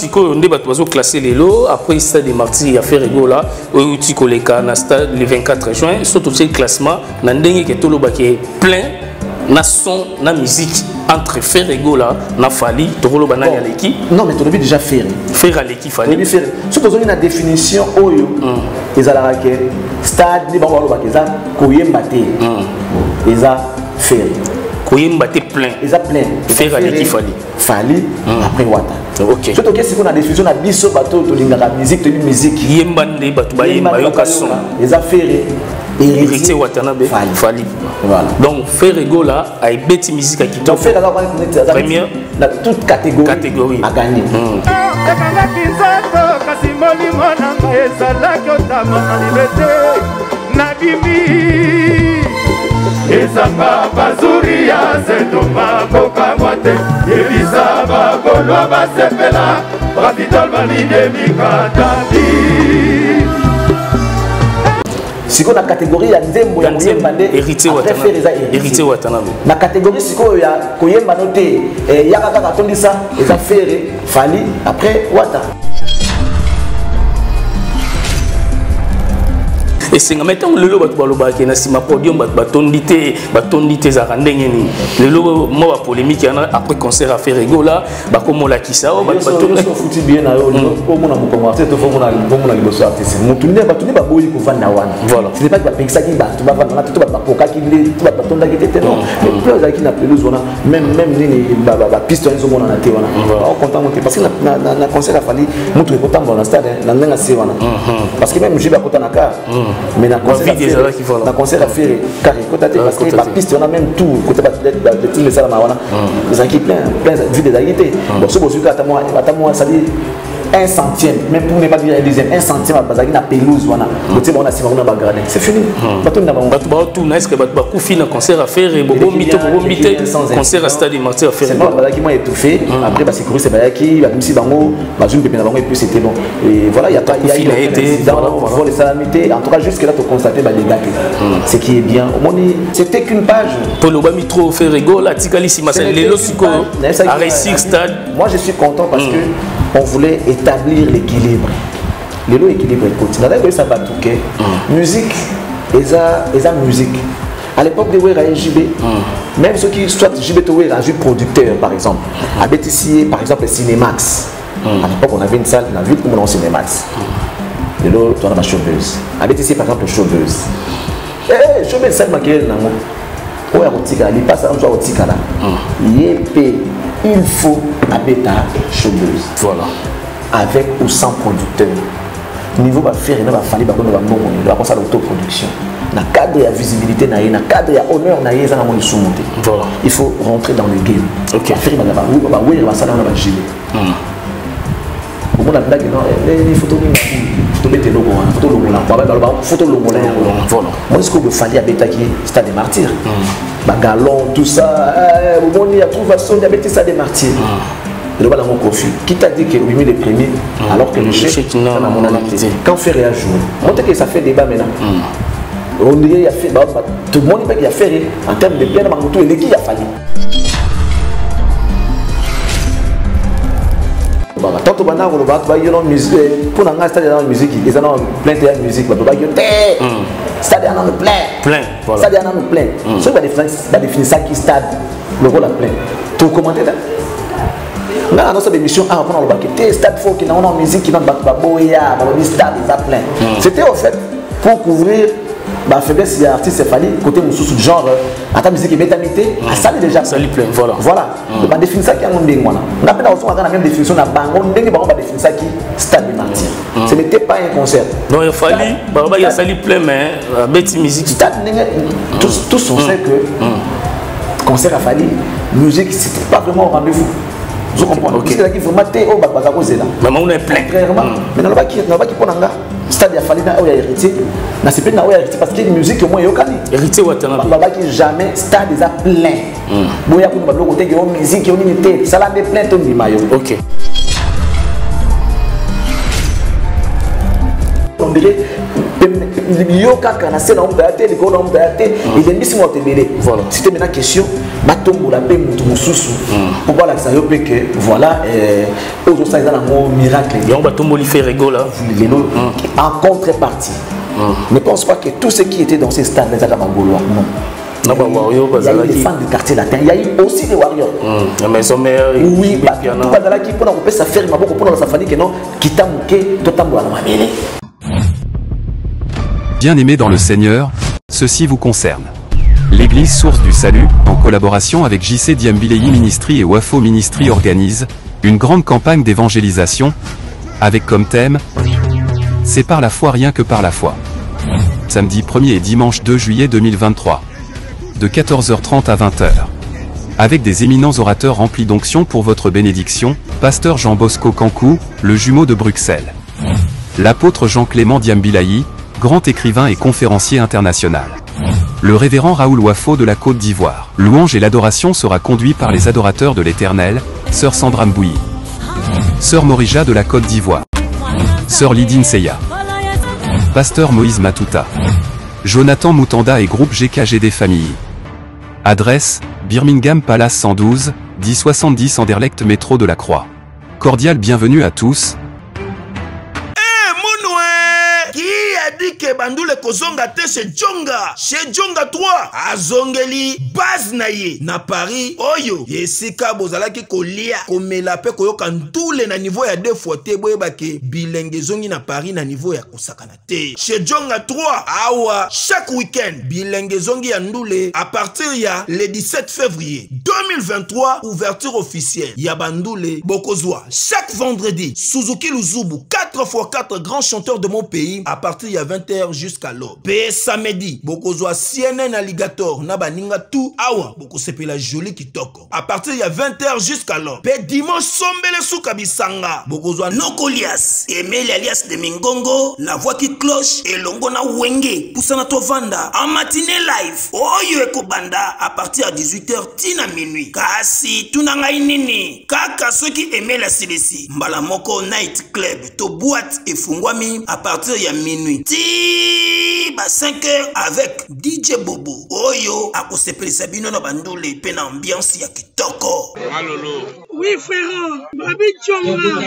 on débat classer les lots après stade des martyrs à faire rigola au tikoleka na stade le 24 juin surtout le classement na ndenge que tolo baké plein na son na musique entre faire rigola na fali tolo banani à l'équipe non mais tu l'as déjà faire à l'équipe fali surtout une définition oyo ezala raquet stade ni bango baké za koyemba te eza faire koyemba te plein eza plein faire à l'équipe fali après wata. Ok. Surtout que si on a des fusions, on a biso bateau, to la musique, to musique. Yembande batu ba yemba yo kason. Les affaires hérité Watanabe Fali. Voilà. Donc faire rigola a beti musique à Kitoko. Donc faire alors première dans toute catégorie à gagner. Ezanga bazuri ya zetoma boka mwate Yebisa bagolwa basepela Bafitol balide mikatabi Si on a catégorie ya nzembo ya Yembande hérité Watanabe. Na catégorie siko ya koyemba noté yaka kaka tondisa eza faire Fali après Wata. Et c'est en mettant le lot qui est dans podium batondité za randenge ni le lot moi polémique après concert à faire rigola comme la kisa foutu bien na yo ko mona mo commencer to fo mona liboso artiste mutundi ba boyi ko vanda wana voilà ce n'est pas que ba pekisa ki ba to ba vanda to ba koka ki le to ba tonda ki tete non mais plus za ki na pelouse wana même nini ba piste on zo mona na te wana on content monter parce que na concert a fallu mutu ko tamba na stade na ndenga se wana parce que même j'ai ba kota na ka mais la concert a fait carré côté parce que la piste on a même tout côté de tout les salles mawana les équipes plein vu des agité bon ce bosu à moi ça dit 1 centime même pour ne pas dire un dixième 1 centime à bazaki na pelouse wana côté on a si on a bagardé c'est fini bato na ba tout na est-ce que bato ba kufi na concert à faire bobo mito concert à stade martyr à faire c'est bon bazaki moi étouffé après ba sécurité bazaki ba misi bango ba zone pépé na bango et puis c'était bon et voilà il y a été dans les salamités en tout cas jusque là tu constater ba dégâts ce qui est bien au moins c'était qu'une page pour le ba mitro faire rigole atikali si masel lelo siko à réussir stade moi je suis content parce que on voulait établir l'équilibre. L'équilibre est continu. D'ailleurs, ça va tout. Musique, et musique. À l'époque de Wera et JB, même ceux qui soit JB Tower, un producteur par exemple, à Bétissier, par exemple, Cinémax. À l'époque, on avait une salle, on a vu comment on Cinémax. Et là, on a ma chauveuse. À Bétissier, par exemple, chauveuse. Eh, chauveuse, ça maquille, non? Ouais, au tika, il passe un jour au tika là. Il faut habiter chauveuse. Voilà. Avec ou sans producteur. Niveau va faire, il va falloir qu'on va bon, il va penser à l'autoproduction. Dans le cadre de la visibilité, dans le cadre de l'honneur, voilà. Il faut rentrer dans le game. Ok. Faire il va ça dans la gilet. Au moins la blague non, les photos mettre le logo, photo logo là. Voilà. Moi ce qu'il fallait habiter qui Stade des Martyrs. Bagalon tout ça, au moins il y a trouvé façon d'habiter Stade des Martyrs. Le ballon mon confus. Qui t'a dit que oui mais les premiers alors que le chèque quand fait réagir. Montre que ça fait débat maintenant. On dirait il a fait tout le monde il a fait en termes de bien dans tout l'équipe il a fallu. Tant que maintenant on va y avoir musique pour un stade dans la musique ils ont plein de musique bah bah stade dans le plein voilà stade dans le plein ce va définir ça qui stade le rôle à plein tout commenter là dans notre émission ah on va quitter stade faut qu'il y a une musique qui va boya le stade est à plein c'était en fait pour couvrir la faiblesse des artistes fallait côté sous genre à ta musique est métamité à ça déjà ça lui plaît voilà on définir ça qui a un ndenge wana on appelle aussi la même définition na bango ndenge ba va définir ça qui Stade des Martyrs ce n'était pas un concert non il fallait bah il y a ça lui plaît mais bête musique stade tous on sait que concert a fallu musique c'était pas vraiment un rendez-vous. Je comprends. Parce que là, il faut mater au Bakbaza Kozela. Mais on est plein. Mais dans le bac, pour Nanga, stade, il a fallu hériter. Mais c'est pas hériter parce qu'il y a une musique au moins yokani. Hériter Watanabe. Baba qui jamais stade est plein. Boya pour nous côté qui ont musique, qui ont unité. Ça l'a des plein ton maillot. OK. On dirait yo kaka na scène on peut atte les gars on peut atte et les missions ont été voilà c'était maintenant question batombo la paix mutu mususu pour voir là ça yo que voilà aujourd'hui ça dans un miracle et on batombo li fait rigolo en contrepartie ne pense pas que tout ce qui était dans ces stades les Agabangolois non. Il y a eu des fans du quartier latin, il y a eu aussi des warriors. La maison mère, oui, qui pour ça faire pour sa famille que non, qui t'a manqué, totalement à la Bien-aimés dans le Seigneur, ceci vous concerne. L'église Source du Salut, en collaboration avec JC Diambileyi Ministry et Wafo Ministry organise une grande campagne d'évangélisation avec comme thème « C'est par la foi rien que par la foi ». Samedi 1er et dimanche 2 juillet 2023. De 14h30 à 20h. Avec des éminents orateurs remplis d'onction pour votre bénédiction, Pasteur Jean Bosco Kankou, le jumeau de Bruxelles. L'apôtre Jean-Clément Diambileyi, grand écrivain et conférencier international. Le révérend Raoul Wafo de la Côte d'Ivoire. Louange et l'adoration sera conduit par les adorateurs de l'Éternel, Sœur Sandra Mbouyi, Sœur Morija de la Côte d'Ivoire, Sœur Lydine Seya, Pasteur Moïse Matuta, Jonathan Moutanda et groupe GKG des familles. Adresse, Birmingham Palace 112, 1070 Anderlecht métro de la Croix. Cordial bienvenue à tous. dit que bandule kozonga te chez Djonga 3 azongeli base na ye na Paris oyo yesika bozalaki kolia komela pe koyoka ndule na niveau ya 2 fois te boyeba ke bilenge zongi na Paris na niveau ya kosakana te chez Djonga 3 awa chaque week-end bilenge zongi ya ndule à partir ya le 17 février 2023 ouverture officielle ya bandule bokozwa chaque vendredi Suzuki Luzubu 4x4 grands chanteurs de mon pays à partir ya 20h jusqu'à l'aube. Pe samedi, bokozwa CNN Alligator na baninga tout awa boko sepela joli kitoko. À partir ya 20h jusqu'à l'aube. Pe dimanche sombele souka bisanga. Bokozwa Nokolias, Emeli alias de Mingongo, la voix qui cloche et longo na wenge. Poussana tovanda en matinée live. Oyo ekobanda à partir à 18h tina minuit. Kasi tunanga inini. Kaka ceux qui aimaient la CDC. Mbala moko night club to boîte et fungwami à partir ya minuit. Ti ba 5h avec DJ Bobo. Oyo akosepeli sabino na bandole pe na ambiance ya kitoko. Malolo. Oui frère, Babi Djonga.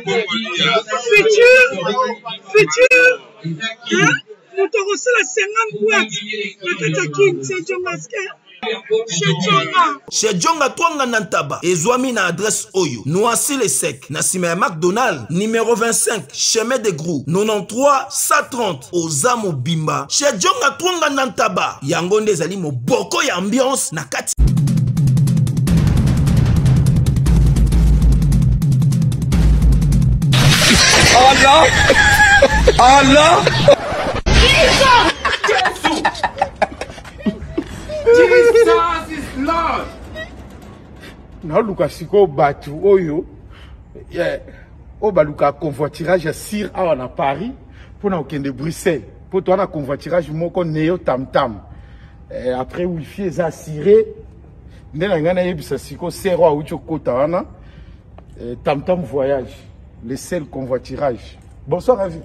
Futur. Hein? Nous t'avons reçu la 50 boîtes. La Katakin, c'est Djonga. Chez Djonga Twanga Nantaba, Ezwami na adresse Oyo, Noisy les Secs, Nassime McDonald, numéro 25, chemin de Grou, 93 130, Ozamo Bimba. Chez Djonga Twanga Nantaba, Yangonde Zali mo boko ya ambiance na kati. Allah! Allah! Jesus is Lord. Na luka siko batu oyo o baluka convoiturage sir awa na Paris pour na okende Bruxelles pour toi na convoiturage moko neo tam tam après wifi eza assuré ndena ngana yebisa siko sero aucho kota wana tam tam voyage le seul convoiturage. Bonsoir à vous.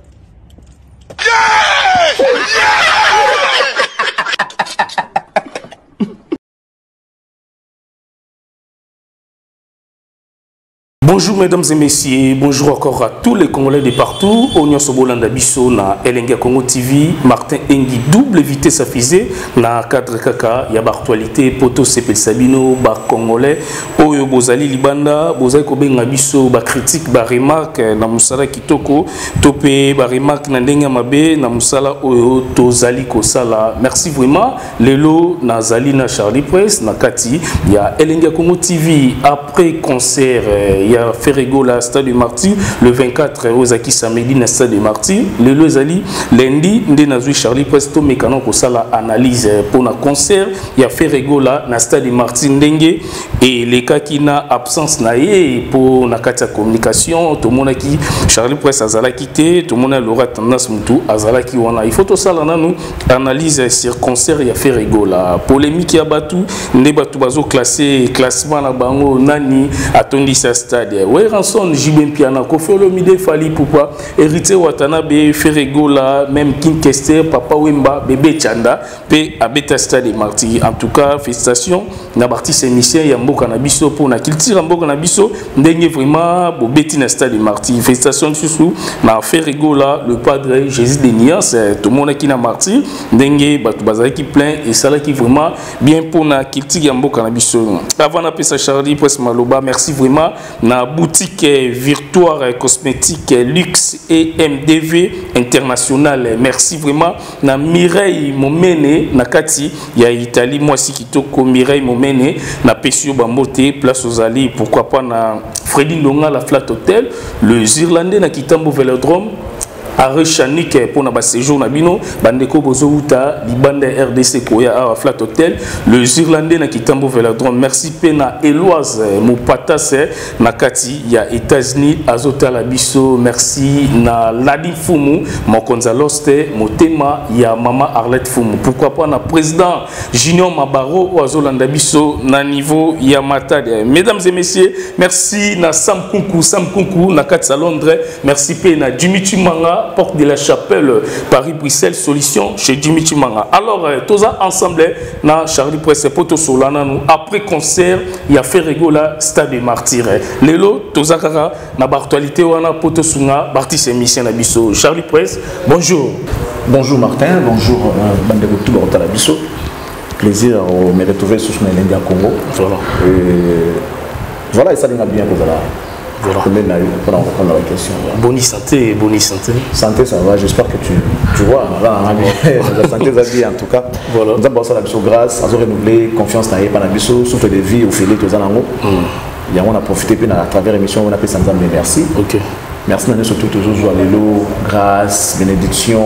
Bonjour mesdames et messieurs, bonjour encore à tous les Congolais de partout. Onyo Sobolanda Bisso na Elenga Congo TV, Martin Engi double vitesse affisée na cadre kaka ya actualité poto sepel Sabino ba Congolais oyo bozali libanda bozali ko benga biso ba critique ba remarque na musala kitoko topé ba remarque na ndenga mabe na musala oyo tozali ko sala. Merci vraiment lelo nazali na Charlie Press na kati ya Elenga Congo TV après concert ya Ferrego la Stade du Martyr le 24 Ozaki samedi na Stade du Martyr le lozali lundi nde nazui Charlie Presto mekano ko sala analyse pour na concert ya Ferrego la na Stade du Martyr ndenge et les cas qui na absence na ye pour na kati ya communication tout monde qui Charlie Press azala quitté tout monde l'aura tendance mutu azala ki wana il faut to sala nanu analyse sur concert ya Ferrego la polémique ya batu nde batu bazo classer classement na bango nani atondi sa stade Ranson, Jibem Piana, Kofi Olomide, Fali Poupa, Héritier Watanabe, Ferregola, même King Kester, Papa Wemba, Bébé Chanda, P. Abeta Stade Marty. En tout cas, félicitations, na partie émission, Yambo Kanabiso, pour na Kilti Rambo Kanabiso, Dengue vraiment, Bobeti na Stade Marty. Félicitations, Soussou, na Ferregola, le padre Jésus de Nias, tout le monde qui n'a Marty, Dengue, Batubazari qui plein, et ça là qui vraiment bien pour na Kilti Yambo Kanabiso. Avant d'appeler ça Charlie, Presse Maloba, merci vraiment, na boutique Virtoire Cosmétique Luxe et MDV International. Merci vraiment, na Mireille Momene, na Kati, il y a Italie, moi si Kitoko, Mireille Momene, na Pessio Bambote, Place aux Alliés, pourquoi pas na Freddy Longa, la Flat Hotel, le Irlandais na Kitambo Vélodrome, Arrêt Chanik pour na séjour na bino, Bandeko Bozouta, Libanda RDC Koya à Flat Hotel, le Irlandais na Kitambo Vélodrome, merci Pena Eloise, Moupatas, na Kati, il y a États-Unis, Azota Labiso, merci na Ladi Fumu, Mokonza Loste, Motema, il y a Mama Arlette Fumu, pourquoi pas na président Junior Mabaro ou Azolanda Biso, na niveau Yamata. Mesdames et messieurs, merci na Sam Kunku, na Kati à Londres, merci Pena Jimmy Chimanga, Porte de la Chapelle, Paris-Bruxelles, solution chez Jimmy Chimanga. Alors, tous ensemble, na Charlie Presse, Poto Solana, nous, après concert, il y a Ferregola, Stade des Martyrs. Lelo, tous akara, na Bartualité, wana Poto Sunga, Bartis émission na Bisso. Charlie Presse, bonjour. Bonjour Martin, bonjour Bandeko tout Borota la Bisso. Plaisir de me retrouver sur le Lendia Congo. Voilà. Voilà, et ça n'a bien pour là. Voilà. Pour répondre à la question. Bonne santé, bonne santé. Santé, ça va, j'espère que tu vois. La santé, ça dit en tout cas. Voilà. Nous avons la grâce, nous avons renouvelé confiance dans la souffle de vie, au filet, tout ça. Et on a profité à travers l'émission, on a fait ça, merci. Ok. Merci surtout toujours à l'élo, grâce, bénédiction.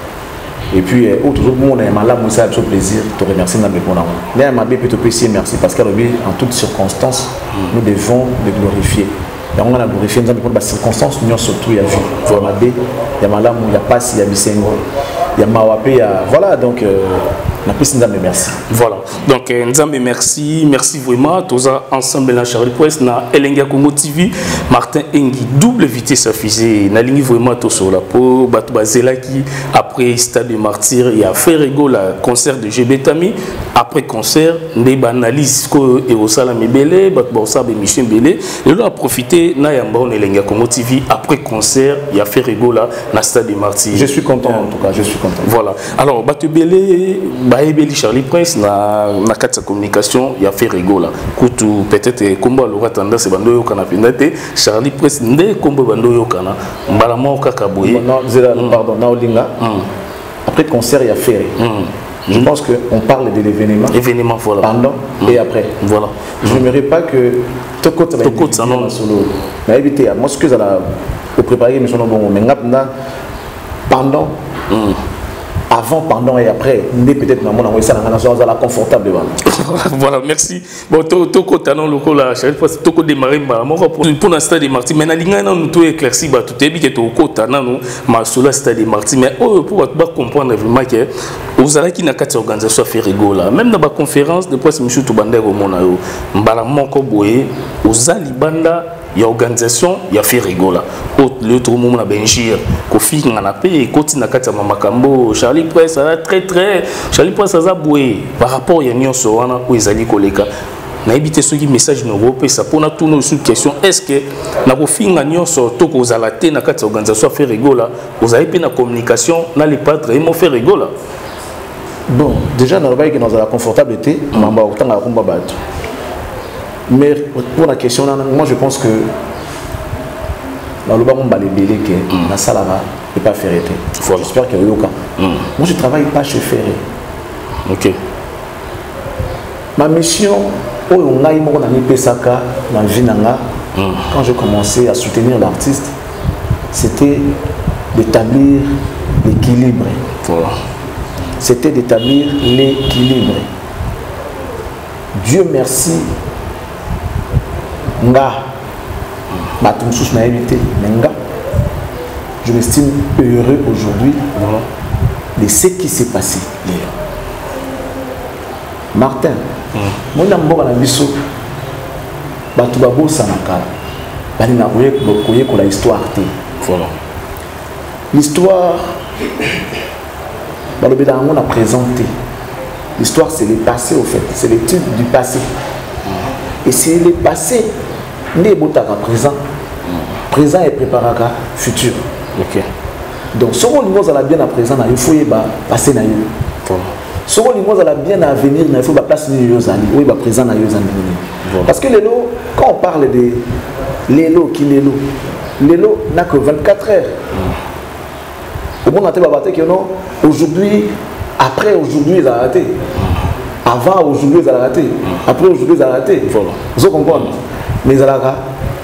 Et puis, toujours, on a malade, ça a toujours plaisir de te remercier. Merci parce qu'en toutes circonstances, nous devons le glorifier. Et on a glorifié dans les circonstances, nous surtout, il y a vu, il y a Malam, il y a Passi, il y a Bissengo, il y a Mawapé, voilà, donc, on a plus de merci. Voilà, donc, Nzambe, merci, merci vraiment, tous ensemble, dans Charlie Presse, dans Elenga Congo TV, Martin Engi, double vitesse à fusée, na ligne vraiment tout sur la peau, Batou Bazela qui, après Stade de Martyr, il y a Ferrego, le concert de Gebetami, après concert, des analyses et au Salam Belé, Batou Bassab et Michel Belé, et là, a profité, na Yamba, on Elenga Congo TV, après concert, il y a Ferrego là, dans Stade de Martyr. Je suis content, en tout cas, je suis content. Voilà, alors, Batou Belé, Baébeli Charlie Presse, na carte communication, il y a Ferrego là, Koutou, peut-être, combat l'aura tendance, c'est Bandoyo Kanapindate, Charlie Presse, ne combat Bandoyo Kana, Mbalamo Kakaboye. Pardon, Naolinga. Après concert, il y a Ferré. Je pense qu'on parle de l'événement. Événement, voilà. Pendant et après. Voilà. Je n'aimerais pas que Toko ça non. Mais éviter, moi, ce que j'ai préparé, mais pendant. Avant, pendant et après, peut-être ça la confortable. Voilà, merci. Bon, Toko Tanon Loko la chérie, Toko démarrer pour l'instant des Marty. Mais na nous tout éclairci, tout est bien que Toko Tanon ma sola stade des Marty. Mais pour comprendre vraiment que aux arrêts qui n'a qu'à organisation faire rigola. Même dans la conférence de presse, Monsieur Toubandé au Monayo, Mbala Moko Boye, aux Alibanda. Il y a organisation, il y a fait rigola. L'autre moment, on a Benjir, Kofi, on a payé, Koti Nakata Mamakambo, Charlie Presse, ça a très. Charlie Presse, ça a boué. Par rapport à Yannion Sowana, où ils allaient Koleka. On a évité ce qui message nous repère ça. Pour nous tourner sur une question, est-ce que nous avons fait un surtout que vous avez la organisation fait rigola, vous avez fait la communication, dans les padres, ils m'ont fait rigola. Bon, déjà, nous avons dans la confortabilité, nous avons autant à combat. Mais pour la question, moi je pense que dans le bas, on va les bélés que la salle n'est pas ferrée. J'espère qu'il y a eu aucun. Moi je ne travaille pas chez Ferré. Ok. Ma mission, quand j'ai commencé à soutenir l'artiste, c'était d'établir l'équilibre. Voilà. C'était d'établir l'équilibre. Dieu merci. Je m'estime heureux aujourd'hui de ce qui s'est passé. Martin, mon amour à la biso, Batubabo Sanaka, la histoire. Voilà. L'histoire, on a présenté. L'histoire, c'est le passé, au fait. C'est l'étude du passé. Et c'est le passé, n'est pas présent. Présent est préparé à futur. Ok. Donc, ce qu'on nous a bien à présent, il faut passer à ce qu'on nous a bien à venir, il faut place oui, présent à parce que l'élo, quand on parle de l'élo, l'élo n'a que 24 heures. Au monde, on a dit que aujourd'hui, après aujourd'hui, ils ont raté. Avant aujourd'hui, ils ont raté. Après aujourd'hui, ils ont raté. Vous comprenez? Mais ils ont raté.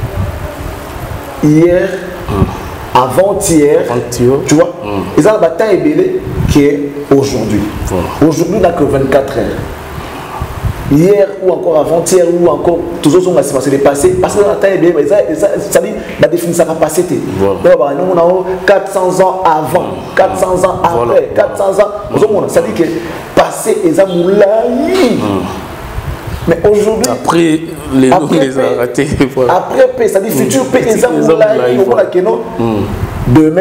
Hier, avant-hier, tu vois, ils ont la bataille ébélée qui est aujourd'hui. Aujourd'hui, on n'a que 24 heures. Hier ou encore avant-hier ou encore toujours son c'est le passé parce que la bataille ébélée, ça dit la définition va passer. Nous avons 400 ans avant, 400 ans après, 400 ans. Ça dit que passé est amoulaï. Mais aujourd'hui, après les noms les a ratés. Après, ça dit futur P est amoulaï. Demain,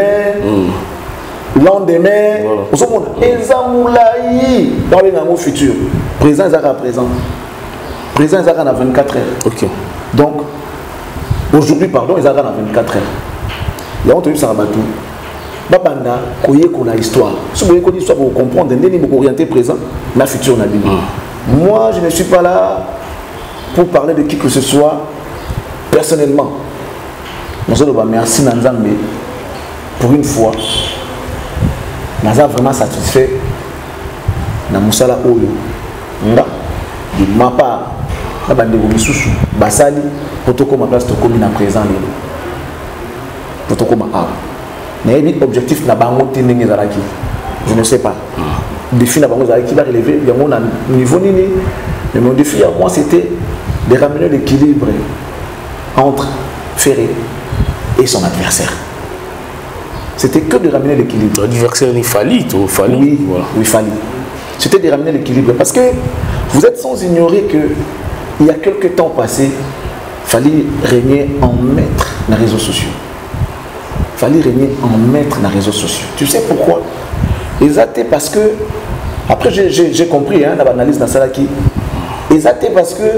lendemain, Ezamoulaï dans le mot futur. Présent, ils à présent. Présent, ils à 24 heures. Ok. Donc, aujourd'hui, pardon, ils à 24 heures. Il y a entendu ça à Batou. Babanda, koye qu'on a histoire. Si vous voulez qu'on histoire, vous comprendre, vous orienter présent, la future n'a pas. Moi, je ne suis pas là pour parler de qui que ce soit personnellement. Merci Nanzambe. Pour une fois, Naza vraiment satisfait na musala oyo. De ma part, la bande de Misusu, Basali, protocole ma place de commune à présent. Protocole ma A. Mais l'objectif n'a pas monté n'engagé Zalaki. Je ne sais pas. Le défi n'a pas Zalaki va relever. Il y a un niveau nini. Mais mon défi à moi c'était de ramener l'équilibre entre Ferré et son adversaire. C'était que de ramener l'équilibre. L'adversaire il fallait. Oui, voilà. Oui, fallait. C'était de ramener l'équilibre. Parce que vous êtes sans ignorer que il y a quelques temps passés, il fallait régner en maître dans les réseaux sociaux. Il fallait régner en maître dans les réseaux sociaux. Tu sais pourquoi? Exactement parce que, après j'ai compris, dans l'analyse dans Salaki, exactement parce que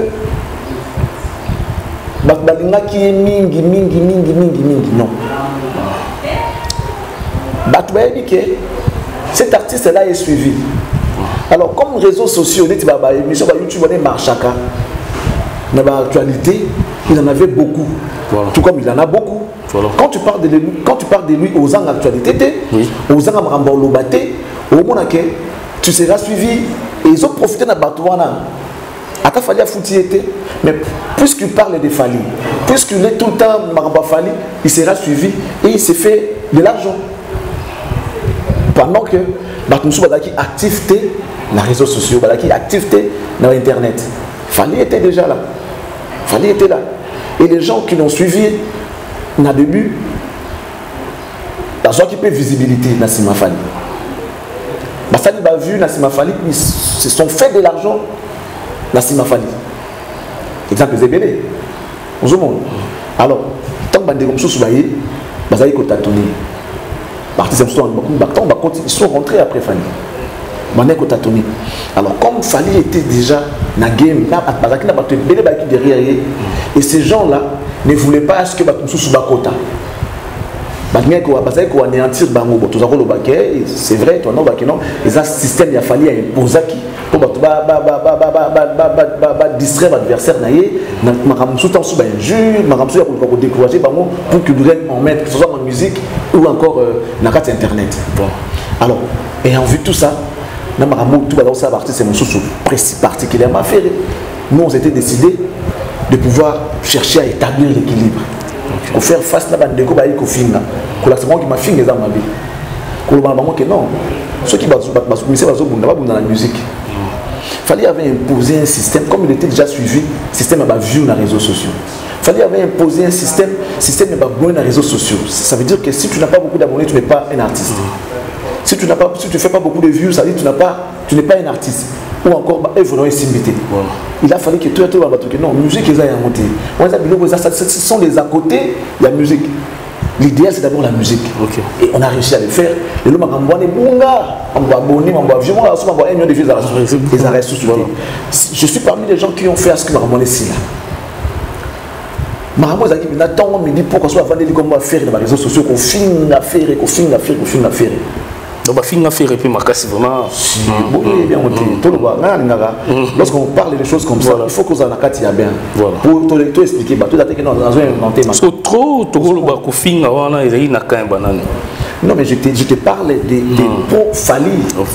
Balinga qui est mingi, non. Batoué que cet artiste-là est suivi. Alors, comme réseaux sociaux, YouTube, on est marchaka. Dans l'actualité, il en avait beaucoup. Voilà. Tout comme il en a beaucoup. Voilà. Quand tu parles de lui aux ans d'actualité, aux ans d'Ambolobate, au moment où tu seras suivi et ils ont profité de la Batouana. À ta Fali a foutu été, mais puisqu'il parle de Fali, puisqu'il est tout le temps Maramba Fali, il sera suivi et il s'est fait de l'argent. Pendant que Batounsou Badaki activité dans les réseaux sociaux, Badaki activité dans Internet. Fali était déjà là. Fali était là. Et les gens qui l'ont suivi, dans le début, l'argent qui peut visibilité Nassima Fali. Bassali a vu Nassima Fali, ils se sont fait de l'argent. Nassima Fali. Exemple Zébélé. Alors, tant que vous avez vous avez ils sont rentrés après Fali. Alors, comme Fali était déjà dans le game, derrière, et ces gens-là ne voulaient pas ce que c'est vrai, ils ont un système qui a fallu imposer pour distraire l'adversaire, pour décourager pour qu'il doive en mettre, que ce soit en musique ou encore dans la carte internet. Alors, et en vue de tout ça, c'est particulièrement fait. Nous, on s'était décidé de pouvoir chercher à établir l'équilibre. Pour faire face à la bande de Kofinga, pour la seconde qui m'a fait les armes à vie. Que non, ceux qui dans la musique. Il fallait imposer un système, comme il était déjà suivi, système à vu dans les réseaux sociaux. Il fallait imposer un système à bon dans les réseaux sociaux. Ça veut dire que si tu n'as pas beaucoup d'abonnés, tu n'es pas un artiste. si tu fais pas beaucoup de vues, ça veut dire que tu n'es pas un artiste. Ou encore, il faut s'imiter. Il a fallu que tout non, musique, ils aient monté. Ce sont les à côté de la musique. L'idéal, c'est d'abord la musique. Okay. Et on a réussi à le faire. Et là, je suis parmi les gens qui ont fait ce que je ici. On me dit pourquoi soit avant comme faire dans les réseaux sociaux qu'on finit à faire. Donc, on fait et puis c'est vraiment. Lorsqu'on parle de choses comme ça, il faut qu'on en a bien. Pour tout expliquer, tout non, mais je te parle des pots falis.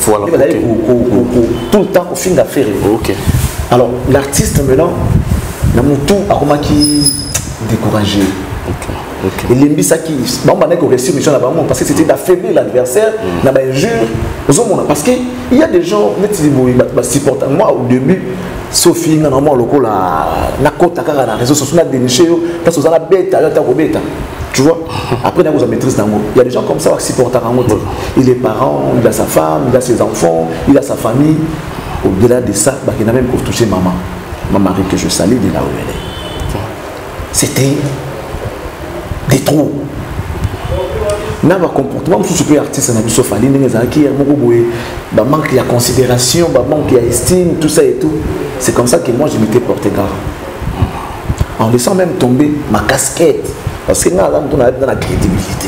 Tout le temps au fin d'affaires. Alors, l'artiste maintenant, tout a comment qui découragé. Et l'embissaki, parce que c'était d'affaiblir l'adversaire, parce qu'il y a des gens qui supportent. Moi, au début, Sophie, normalement, la côte à réseau social, déniché, parce que vous avez bête, tu vois. Après, vous avez maîtrise d'amour. Il y a des gens comme ça qui supportent un mot. Il a parents, il a sa femme, il a ses enfants, il a sa famille. Au-delà de ça, il a même touché maman. Ma mari que je salue de là où elle est. C'était des trous. N'a pas comportement, je suis artiste, on a sauf à l'île, manque de considération, manque d'estime, tout ça et tout. C'est comme ça que moi je m'étais porté garde. En laissant même tomber ma casquette, parce que nous avons dans la crédibilité.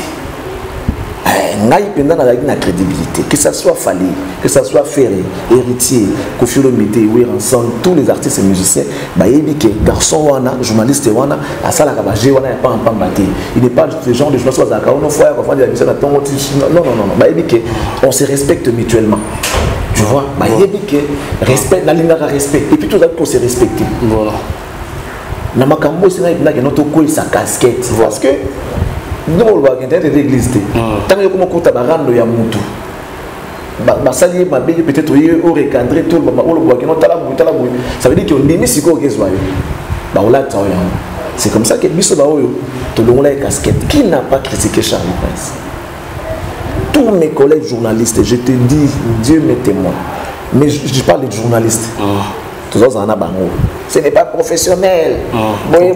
Dans la crédibilité, que ça soit Fali, que ça soit Ferré, Héritier, Kofi Olomide, Ranson, tous les artistes et musiciens, garçon wana, journaliste wana, à ça la cabagé wana pas en pambaté. Il n'est pas le genre de journaliste qui a une fois qu'on fait des émissions non, on se respecte mutuellement. Tu vois, respect, la ligne à respect, et puis tout ça pour se respecter. Voilà. Namakambo c'est là notre couille sa casquette, parce que nous on va gagner de l'église. Tant que comme on compte barando ya mutu. Basali ma belle peut-être au recadrer tout le monde on le voit que non tala boui. Ça veut dire qu'on dit si quoi que soit. Ba ola taoya. C'est comme ça que biso ba oyo to longo la casquette. Qui n'a pas critiqué Charlie Prince? Tous mes collègues journalistes, je te dis, Dieu m'est témoin. Mais je parle de journalistes. Ce n'est pas professionnel. Boye.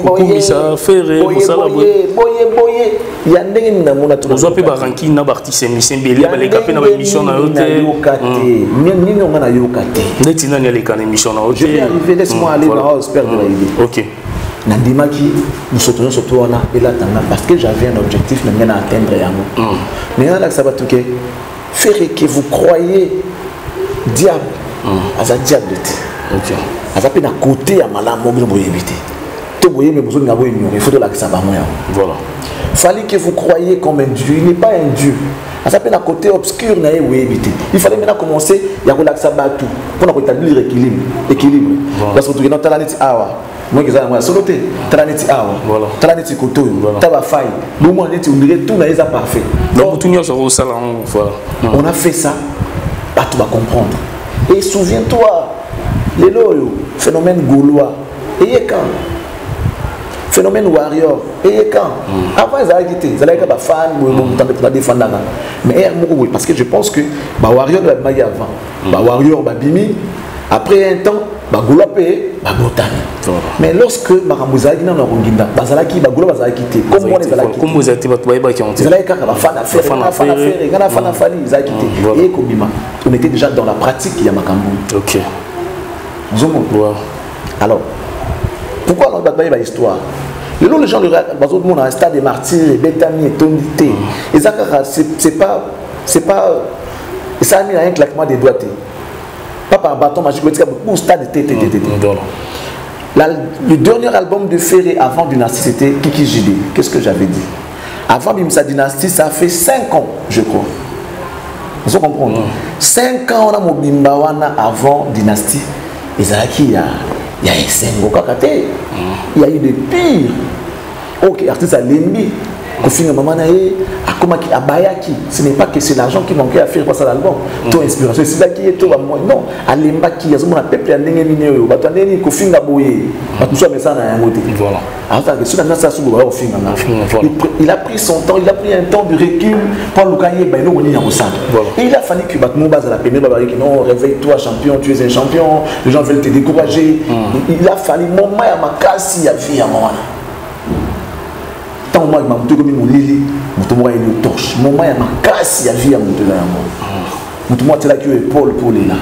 Il y a des je vais arriver, laisse-moi aller dans l'espère de l'idée. Ok. Nandimaki, nous soutenons surtout parce que j'avais un objectif à atteindre. Mais là, ça va tout faire que vous croyez diable à un diable. Ok. À peine à côté à malam mobile pour éviter. Tout voyez mais besoin d'avoir une il faut de la ça va voilà. Fallait que vous croyez comme un dieu, il n'est pas un dieu. À peine à côté obscur n'a éviter. Il fallait maintenant commencer il y a la ça tout pour établir équilibre. Parce que tu dans talaneti awa. Moi qui ça soloté talaneti awa. Voilà. Talaneti koto. Taba faille. Nous moi on dirait tout n'a pas parfait. Donc tout n'y sur salon voilà. On a fait ça. Pas tout va comprendre. Et souviens-toi les loyaux, phénomène gaulois, et quand phénomène warrior, et quand avant ils avaient quitté, ils avaient été fan, ils avaient défendre. Mais parce que je pense que warrior va mailler avant, warrior va bimi, après un temps, gaulois payé, botani. Mais lorsque Maramouza qui n'a pas ronginda, bazalaki, gaulois va quitté. Comme on les a quitté. Comme vous êtes qui ont dit. Ils avaient été fan à faire, ils avaient quitté. Et Kobima, on était déjà dans la pratique il y a Makambo. Ok. Alors, pourquoi on va parler de l'histoire? Les gens ont un stade de martyrs, Betami et Tonité. Et ça, c'est pas. Ça a mis un claquement des doigts. Pas par bâton magique, mais c'est beaucoup de stade de le dernier album de Ferré avant Dynastie, c'était Kiki JD. Qu'est-ce que j'avais dit? Avant Bimsa Dynastie, ça fait 5 ans, je crois. Vous comprenez? 5 ans, on a mon Bimbawana avant Dynastie. Il y a il y a eu des pires. Ok, artiste à Lembi. Kofinga maman nae akomaki abayaki. Ce n'est pas que c'est l'argent qui manquait à faire passer l'album. Ton inspiration c'est là qui est tout moi. Non, alembaki azomona peuple ndenge nini oyo. Bato ndeni Kofinga boye. Bato so mesa na yango te. Voilà. Alors ça que ça sous le Kofinga. Il a pris son temps, il a pris un temps de recul pour Lukaye ba no woni yango ça. Et il a fallu que bato mo base la première babari qui non réveille-toi champion, tu es un champion. Les gens veulent te décourager. Il a fallu moment ya makasi ya vie à moi. Tant moi je comme mon lili, mon moi il est torche. Moment ya makasi ya vie à mon là moi. Mon moi c'est là que épaule pour les là.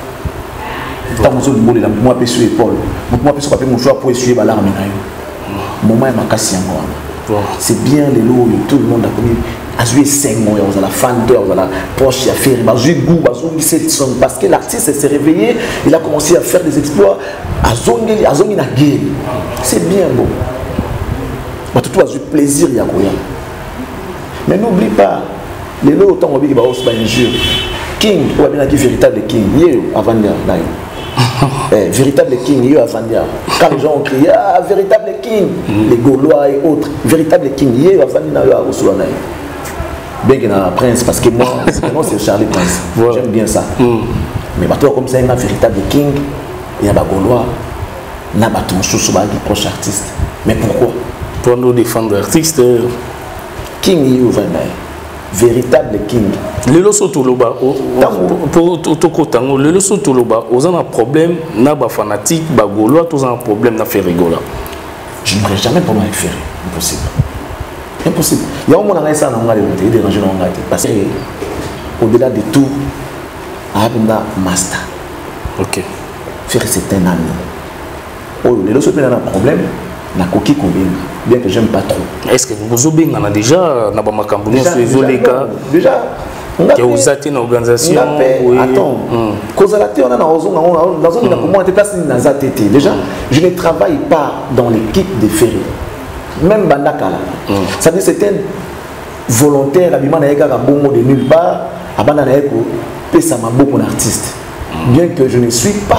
Tant moi je me là, moi peux sur épaule. Moi peux sur mon choix pour essuyer balarme na yo. Moment ya makasi ya moi. C'est bien les lots, tout le monde a connu. A joué 5 mois, on a la fan d'heure, on a la poche, il a fait, il a joué goût, il a joué cette son. Parce que l'artiste s'est réveillé, il a commencé à faire des exploits. A zongi na guerre. C'est bien beau. Mais tout a joué plaisir, il y a quoi. Mais n'oublie pas, les lots, autant on dit qu'il va aussi un jeu. King, on va bien dire véritable king. Hier, avant de véritable king, hier avant de quand les gens ont crié, ah, véritable king, les Gaulois et autres, véritable king, hier avant de bien qu'il y ait un prince, parce que moi, c'est Charlie Prince. Voilà. J'aime bien ça. Mais toi, comme ça, il y a un véritable king, il y a un Gaulois, il y a un proche artiste. Mais pourquoi? Pour nous défendre l'artiste. King, il y a un véritable king. Le loso toloba, pour Tokotango, le loso toloba, on a un problème, on a un fanatique, on a un problème, on a fait rigola. Je n'aurais jamais pour moi faire. Impossible. Impossible. Il y a un moment où ça n'a pas dérangé parce que au-delà de tout, il y a un master. Ok. Faire c'est un ami. Oh, les autres ont un problème. Na coquille combien bien que j'aime pas trop. Est-ce que vous avez déjà na ba makambuno sur les cas déjà que vous êtes une organisation attends causalité on a dans une comment on place dans ZTT déjà je ne travaille pas dans l'équipe de Ferry même Bandakala ça dit c'est un volontaire abima na eka bongo de nulle part abana na eko pesa maboko artiste bien que je ne suis pas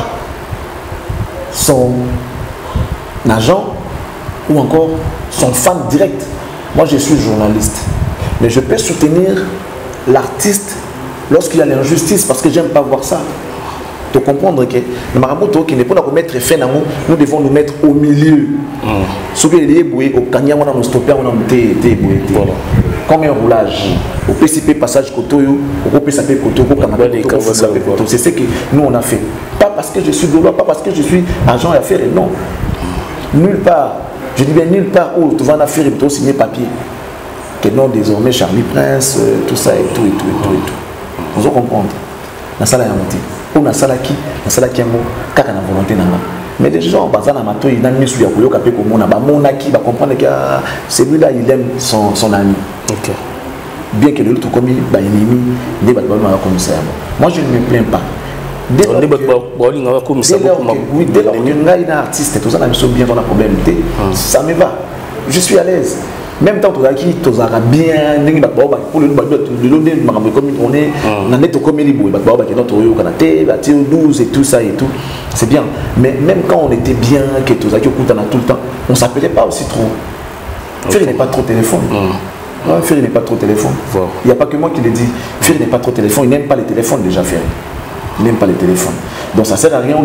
son agent ou encore son fan direct. Moi je suis journaliste, mais je peux soutenir l'artiste lorsqu'il y a l'injustice parce que j'aime pas voir ça. De comprendre que le marabout qui n'est pas nous mettre fin à nous devons nous mettre au milieu. Ce que les bouées au Kenya on a nos stoppers on a monté comme un roulage au PCP passage Kotoyo au PCP Kotoyo c'est ce que nous on a fait. Pas parce que je suis Gaulois, pas parce que je suis agent et affaires, non. Nulle part. Je dis bien nulle part où tu vas en faire et tu vas signer papier. Que non, désormais Charlie Prince, tout ça et tout. Vous allez comprendre. Dans ça, il y a un motif. Ou dans ça, qui est un mot, car il y a une volonté. Mais les gens, dans la mato, ils n'ont mis sur le capé comme on a qui va comprendre que celui-là, il aime son ami. Okay. Bien que l'autre comme il est ennemi, il est comme ça. Moi, je ne me plains pas. Dès lors que un artiste, tout ça, bien dans la problème, ça me va. Je suis à l'aise. Même temps, tu as bien, pour le on est comme les 12 et tout ça et tout. C'est bien. Mais même quand on était bien, que tout le temps, on ne s'appelait pas aussi trop. Ferry n'est pas trop téléphone. Ferry n'est pas trop téléphone. Il n'y a pas que moi qui le dis. Ferry n'est pas trop téléphone. Il n'aime pas les téléphones déjà, Ferry. Il n'aime pas les téléphones. Donc ça sert à rien.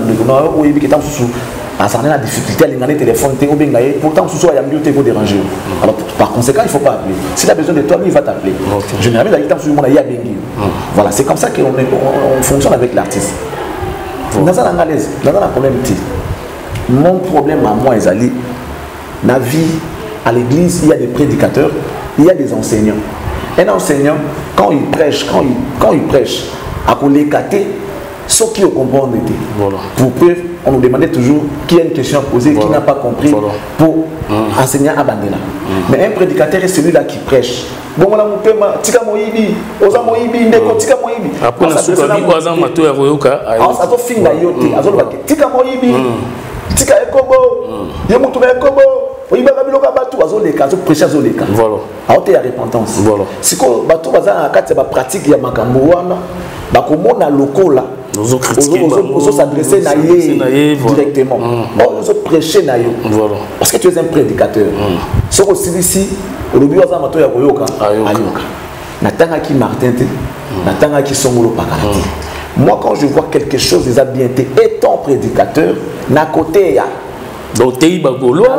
Ça a la difficulté à les téléphones. Pourtant, il y a mieux de déranger. Alors, par conséquent, il ne faut pas appeler. S'il a besoin de toi, il va t'appeler. Généralement, il a voilà, c'est comme ça qu'on fonctionne avec l'artiste. Dans un problème, mon problème à moi, Ezali, ma vie à l'église, il y a des prédicateurs, il y a des enseignants. Un enseignant, quand il prêche, à qu'on l'écarte, ce qui au comprendre était. Voilà. Pour preuve, on nous demandait toujours qui a une question à poser, qui n'a pas compris, pour enseigner à Bandela. Mais un prédicateur est celui-là qui prêche. Bon, on a mon père, Tika Moïbi, Oza Moïbi, Ndeko, Tika Moïbi. Après, on a souvent dit Oza Matou et Royoka. On a fait la yote, Tika Moïbi, Tika Ekobo, Yemoutou Ekobo. Il va prêcher à Zoleka. Voilà. Alors, il y a repentance. Voilà. Si vous avez pratique, il y a Makamouana, on a local là. Nous s'adresser directement. Nous prêcher. Parce que tu es un prédicateur. ce aussi ici au début à mato ya koyoka ayoka natanga ki Martin te natanga ki Songolo Pakalati. Moi quand je vois quelque chose déjà bien été étant prédicateur na côté ya donc tei bagolois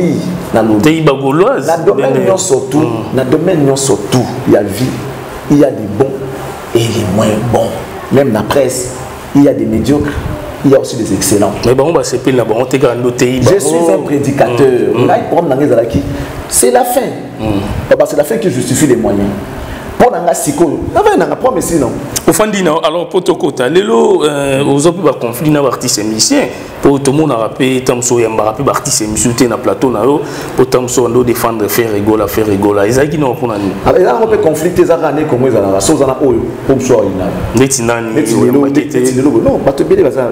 na domaine surtout na domaine surtout il y a vie il y a des bons et les moins bons même dans la presse il y a des médiocres il y a aussi des excellents mais bon bah c'est pile là bon on te garde tei je suis un prédicateur là il prend dans les alaki c'est la fin c'est la fin qui justifie les moyens pour nanga siko nanga promesse non Ofandina alors pour Tokota lelo aux autres ba conflit na artiste musicien pour tout monde a rappelé tamso yamba rappelé artiste musicien na plateau na yo pour tamso ndo défendre faire rigola ezaki non pour nani et là on peut conflicter ça rané comme ça na so na oyo pour so ina neti nani non bato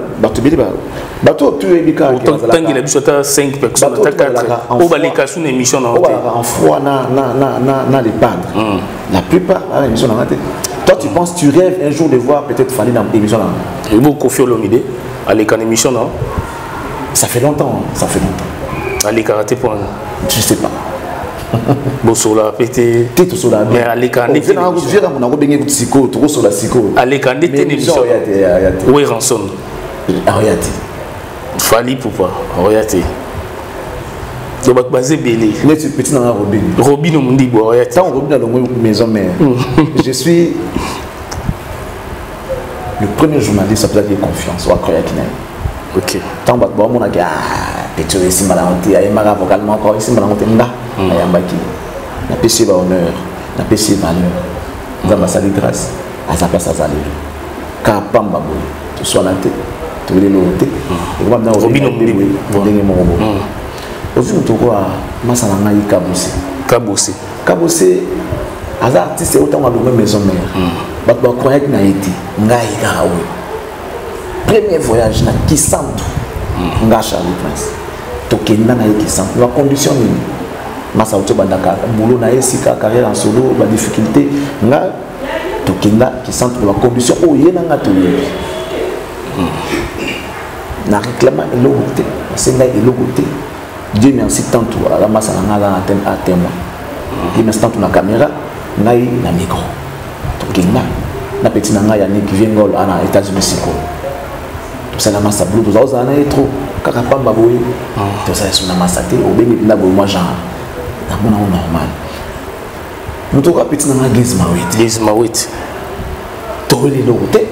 tu es bika tangi la biso ta 5 personnes ta 4 au balika sous une émission na en foi na les padres la plupart à l'émission na raté. Toi, tu penses, tu rêves un jour de voir peut-être Fanny dans l'émission là. Et vous, Kofi Olomide, à l'émission là. Ça fait longtemps. À l'écaraté pour un. Je sais pas. Bossola, pété. Tito Sola. Mais à l'écaraté. À l'écaraté, l'émission. Oui, Ranson. Ariati. Fali pour pas. Ariati. Tu vas baser belé. Mais tu petit dans la Robin. Robin au Mundi bois. Tant Robin dans la maison mère. Je suis le premier journaliste à faire confiance au Akroya Kinem. Ok. Tant que bon mon aga petit ici malanté ay mara vocalement encore ici malanté nda ayambaki. Na PC ba honneur, na PC valeur. Dans ma salle de grâce à sa place à Zalé. Ka pamba boy. Tu sois là tête. Tu veux le noter. Et comme dans Robin au Mundi dernier moment. Aujourd'hui, nous avons Massalanga Kabose. Kabose, les artistes sont autant dans la maison mère. Mais nous croyons que nous avons premier voyage na Kisantu. Nous avons Charles Prince. Tokenda na Kisantu. Nous avons conditionné. Massa Oto Bandaka. Boulot na Esika, carrière en solo, la difficulté. Nous avons Tokenda Kisantu. Nous avons condition. Oh, il y a un atelier. Nous avons réclamé le côté. C'est là le côté. Dieu merci tant tout à la masse à témoin. Dieu merci tant tout la caméra, naï na micro. Tokina, na petit nanga ya ni qui vient gol à États-Unis siko. Tout ça la masse à blue, tout ça na trop. Kaka pamba boy. Tout ça sur la masse à té au béni na bo moi genre. Na mona normal. Nous tout petit nanga Gizmawit. Tolé le côté.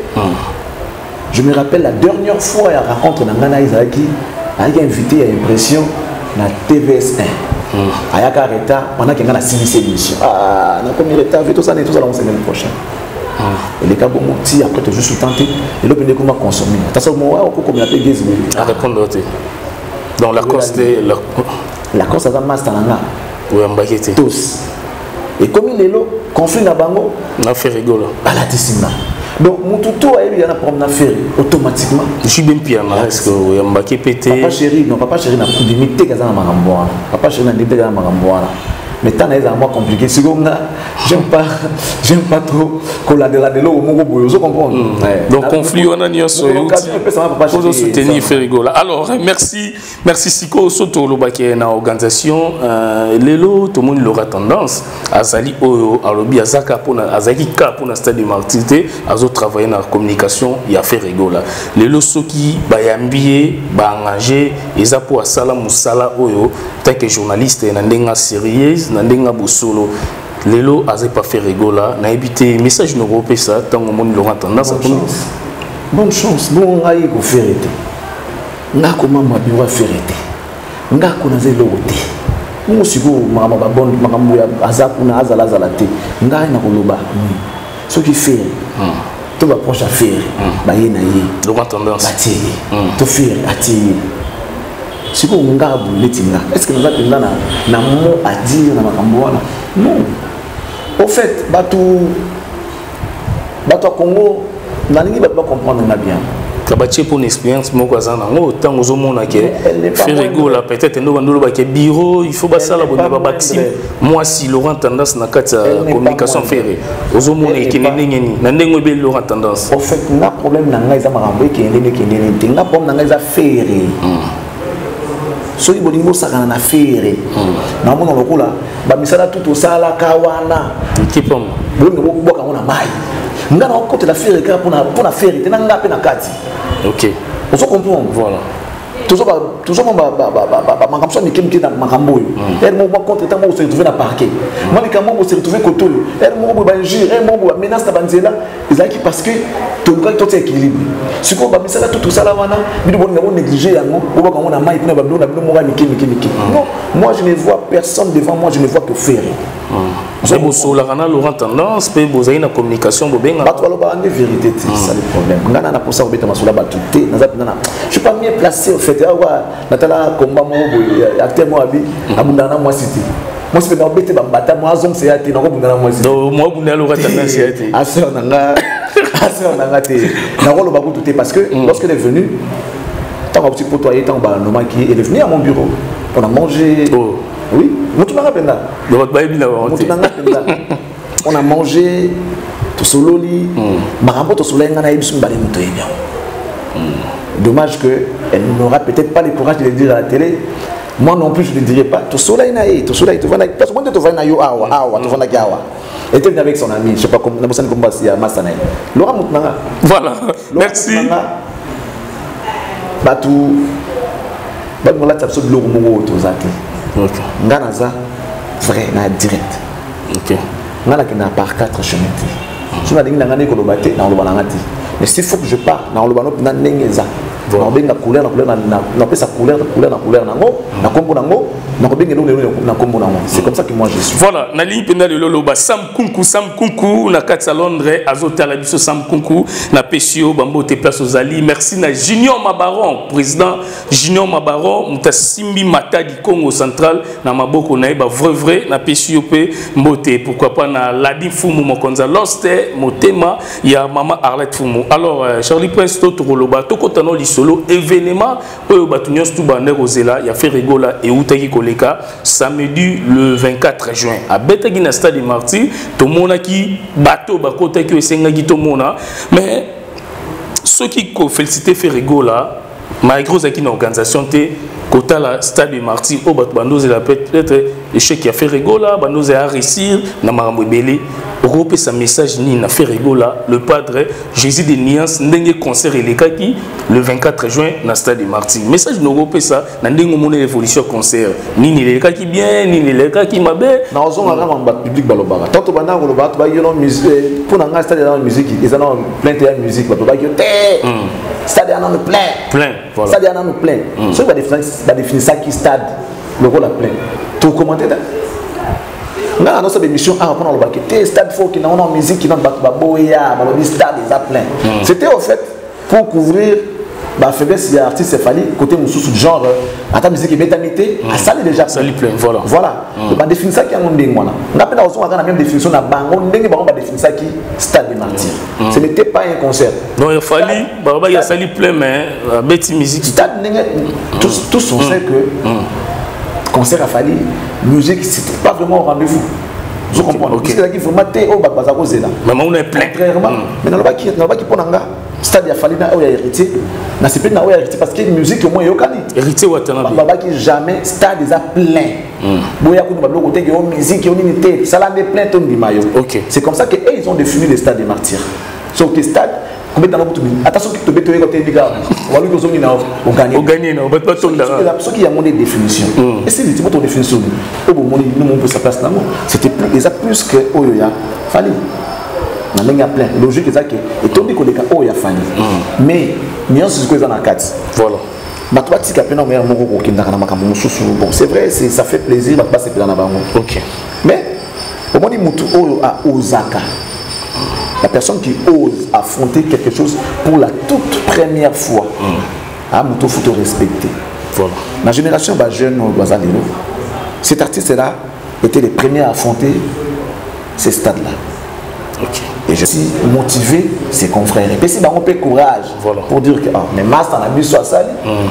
Je me rappelle la dernière fois à rencontre dans Nana Isaki avec invité à impression na TVS1 ayaka reta pendant qu'il y a la CNC émission na comme reta veut tout ça la semaine prochaine et les cas bon ti après tu juste tenter et l'opinion comment consommer attention moi au comme appelle Gizmo à répondre dans la course de la course à master nanga oui ambakete tous et comme il est là conflit na bango na fait rigolo à la décima. Donc, mon tuto a eu un problème d'affaires automatiquement. Je suis bien pire, est-ce que vous avez un pété? Papa chéri n'a pas limité qu'à ça. Papa chéri n'a limité qu'à ça. Mais tant est moins compliqué. Si j'aime pas trop collatéral de l'eau au Mongo, vous comprenez. Donc conflit on a nié sur pour soutenir Ferigola. Alors merci Siko Soto Lobaki na organisation lelo tout le monde aura tendance à Zali Oyo à Lobi Azaka pour Azaki Ka pour na stade de Martité à travailler dans la communication il y a Ferigola. Lelo soki bayambié ba engagé eza pour asala musala Oyo tant que journaliste na ndenga sérieuse Nandenga Bosolo, Lelo a pas fait rigola, n'a évité message nous repé ça, tant au monde l'aura tendance à tourner. Bonne chance, bon aïe go ferrete. Nga comment ma biwa ferrete. Nga kuna zelo wote. Mo sigo mama ba bon makambo ya azakuna azala te. Nga na koloba. Ce qui fait to ba proche à faire, ba ye na ye. L'aura tendance. Ba tie. To faire atie. Si vous est-ce que nous avons un mot à dire dans la non. Au fait, Batou Congo, la ligne ne va pas comprendre bien. Kabaché pour une expérience, moi, autant aux hommes qui fait rigoler, peut-être un bureau, il faut ça la bonne maxime. Moi, si Laurent tendance n'a qu'à communication ferrée, aux hommes qui n'est Laurent tendance. Au fait, n'a problème n'a pas qui est ferré. soki bolingi bosakana na fere na mona lokola bamisala tout osala kawana équipe homme bolingi boboka ngo na mai nga na okotela fere kaka mpona fere te na nga mpe na kati ok ozo comprendre voilà toujours makambo so mike na makambo oyo ere moko bacontre ntango moko se retrouve na parquet mwa likambo moko se retrouve kote oyo ere moko boye bainjure ere moko boye bamenace na banzela ezalaki parce que tolukaki totia équilibre sikoyo bamisala to tosala wana bino bolinga bonéglige yango bobaka yango na mai mpona babilo na bino moko ya mike non moi je ne vois personne devant moi, je ne vois que faire. Vous bosolaka na Laurent Tendance pe bozali na communication bobenga bato baloba ande vérité c'est ça le problème ngana na posa obeta masola batuté je suis pas bien placé au fait awa natala komba mo boy acteur mo abi abundana moi cité moi c'est dans bete bambata moi zong c'est ati na ko bundana moi cité donc moi bundana Laurent Tendance c'est ati aseur nanga te na ko loba batuté parce que lorsqu'elle est venue tant un petit potoyer tant ba normal qui est venu à mon bureau on a mangé oui, on a mangé tout solo dommage qu'elle n'aura peut-être pas le courage de le dire à la télé. Moi non plus je ne le dirai pas. Tout solo parce que tu vas et tu es avec son ami, je ne sais pas comment c'est à Massanaï. Laura Moutnanga. Voilà, merci. Batou Batou Tapso de l'Oromo Tozaki. Nganaza vrai na direct. Ok. Ngana qui n'a par 4 chemins. Je n'ai pas dit que je vais mais s'il faut que je parte, je vais faire na couleur c'est comme ça que moi je suis. Voilà, na ligne pena de loloba Sam Kunku na katsa Londres azota la biso Sam Kunku na Pesio bambo te place aux Ali. Merci na Junior Mabaron, président Junior Mabaron mutasimbi Matadi Congo central na maboko na ba vrai na Pesio pe mbote pourquoi pas na Ladi Fumu Mokonza Loste motema ya mama Arlette Fumu. Alors Charlie Prince to loloba to kotano solo événement oyo batunios tout bander ozela ya fait rigola et outaki koleka samedi le 24 juin à betaki na stade Martyr to monaki bateau bakotaki esengaki to mona mais ceux qui ko féliciter fait rigola malgré zaki na organisation té kota la stade Martyr au bateau bandozela peut-être échec qui a fait rigola bandozela réussir na marambo belé Europe sa message ni na fait rigola le padre Jésus de Niance ndenge concert elekaki le 24 juin na stade Martyr message no Europe ça na ndenge mona évolution concert ni elekaki bien ni elekaki mabe na ozonga ngamba public balobaka tanto bana koloba to ba yelo musique pour na stade na musique ils ont plein de musique ba yo té stade na no plein voilà stade na no plein so ba définir ça qui stade le rôle à plein tout commenter dans notre émission à prendre le baquet stade faut qu'il y ait une musique qui n'a pas boya le stade est plein c'était au fait pour couvrir la faiblesse des artistes céphali côté sous genre à musique et métamité à ça déjà ça lui plein voilà on définit ça qui a mon ding voilà on appelle aussi la même définition na bango ndenge on va définir ça qui stade des martyrs ce n'était pas un concert non il fallait il y a ça lui plein mais bête musique stade tous on sait que concert a fallu musique c'était pas vraiment au rendez-vous je comprends parce que là il faut mater au bazako zela mais on est plein contrairement mais dans le baki ponanga stade a fallu na o ya héritier na c'est pas na o ya héritier parce que musique au moins yokani héritier watana babaki jamais stade est plein boya ko bablo côté que musique on unité ça l'a plein ton dimayo OK c'est comme ça que ils ont défini le stade des martyrs sauf que stade attention que tu peux te dire on gagne ce qui a mon définition et c'est le ton définition nous on peut sa place c'était plus que Oya fallait na lenga plein logique exact et tombé que les cas Oya fallait mais nuance ce que dans la carte voilà bon c'est vrai ça fait plaisir de passer dans la banque OK mais au moment mutu Oyo à Osaka la personne qui ose affronter quelque chose pour la toute première fois, il faut te respecter. Voilà. Ma génération jeune cet artiste-là était le premier à affronter ces stades-là. Okay. Et je suis motivé, ses confrères. Et puis si on peut courage pour dire que mais master n'a pas ça,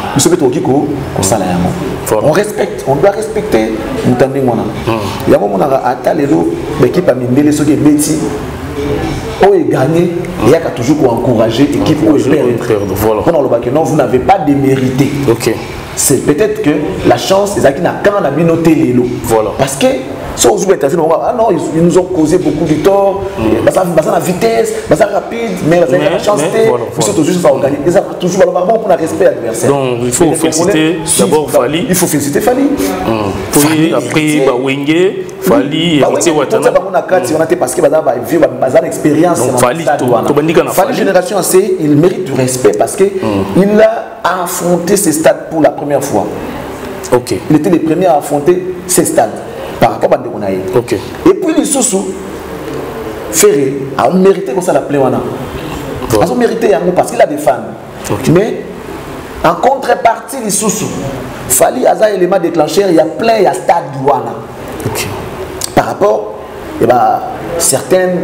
on respecte, on doit respecter. Il y a un moment où l'équipe a mis ceux qui sont où est gagné, il y a toujours pour encourager l'équipe où est perdre. Voilà. Non, vous n'avez pas démérité. Ok. c'est peut-être que la chance c'est qui n'a quand la minoté les lots. Voilà. Parce que si on joue ah non, ils nous ont causé beaucoup de tort, ça la vitesse, ça rapide, mais la chance ils sont toujours ça organiser. Ils ont toujours vraiment pour le respect à l'adversaire. Donc il faut féliciter d'abord Fali. Il faut féliciter Fali. Puis après Wenge, Fali héritier Watana. Parce que bazar expérience. Fali génération C, il mérite du respect parce que il a affronté ces stades pour la première fois. OK. Il était le premier à affronter ces stades. Par rapport à Ndekonaï. OK. Et puis les sous Ferré a mérité comme ça la Pléwana. Ils ont mérité parce qu'il a des fans. Okay. Mais en contrepartie les sous Fali Aza élément déclencheur, il y a plein, il y a stade Douana. Okay. Par rapport à certaines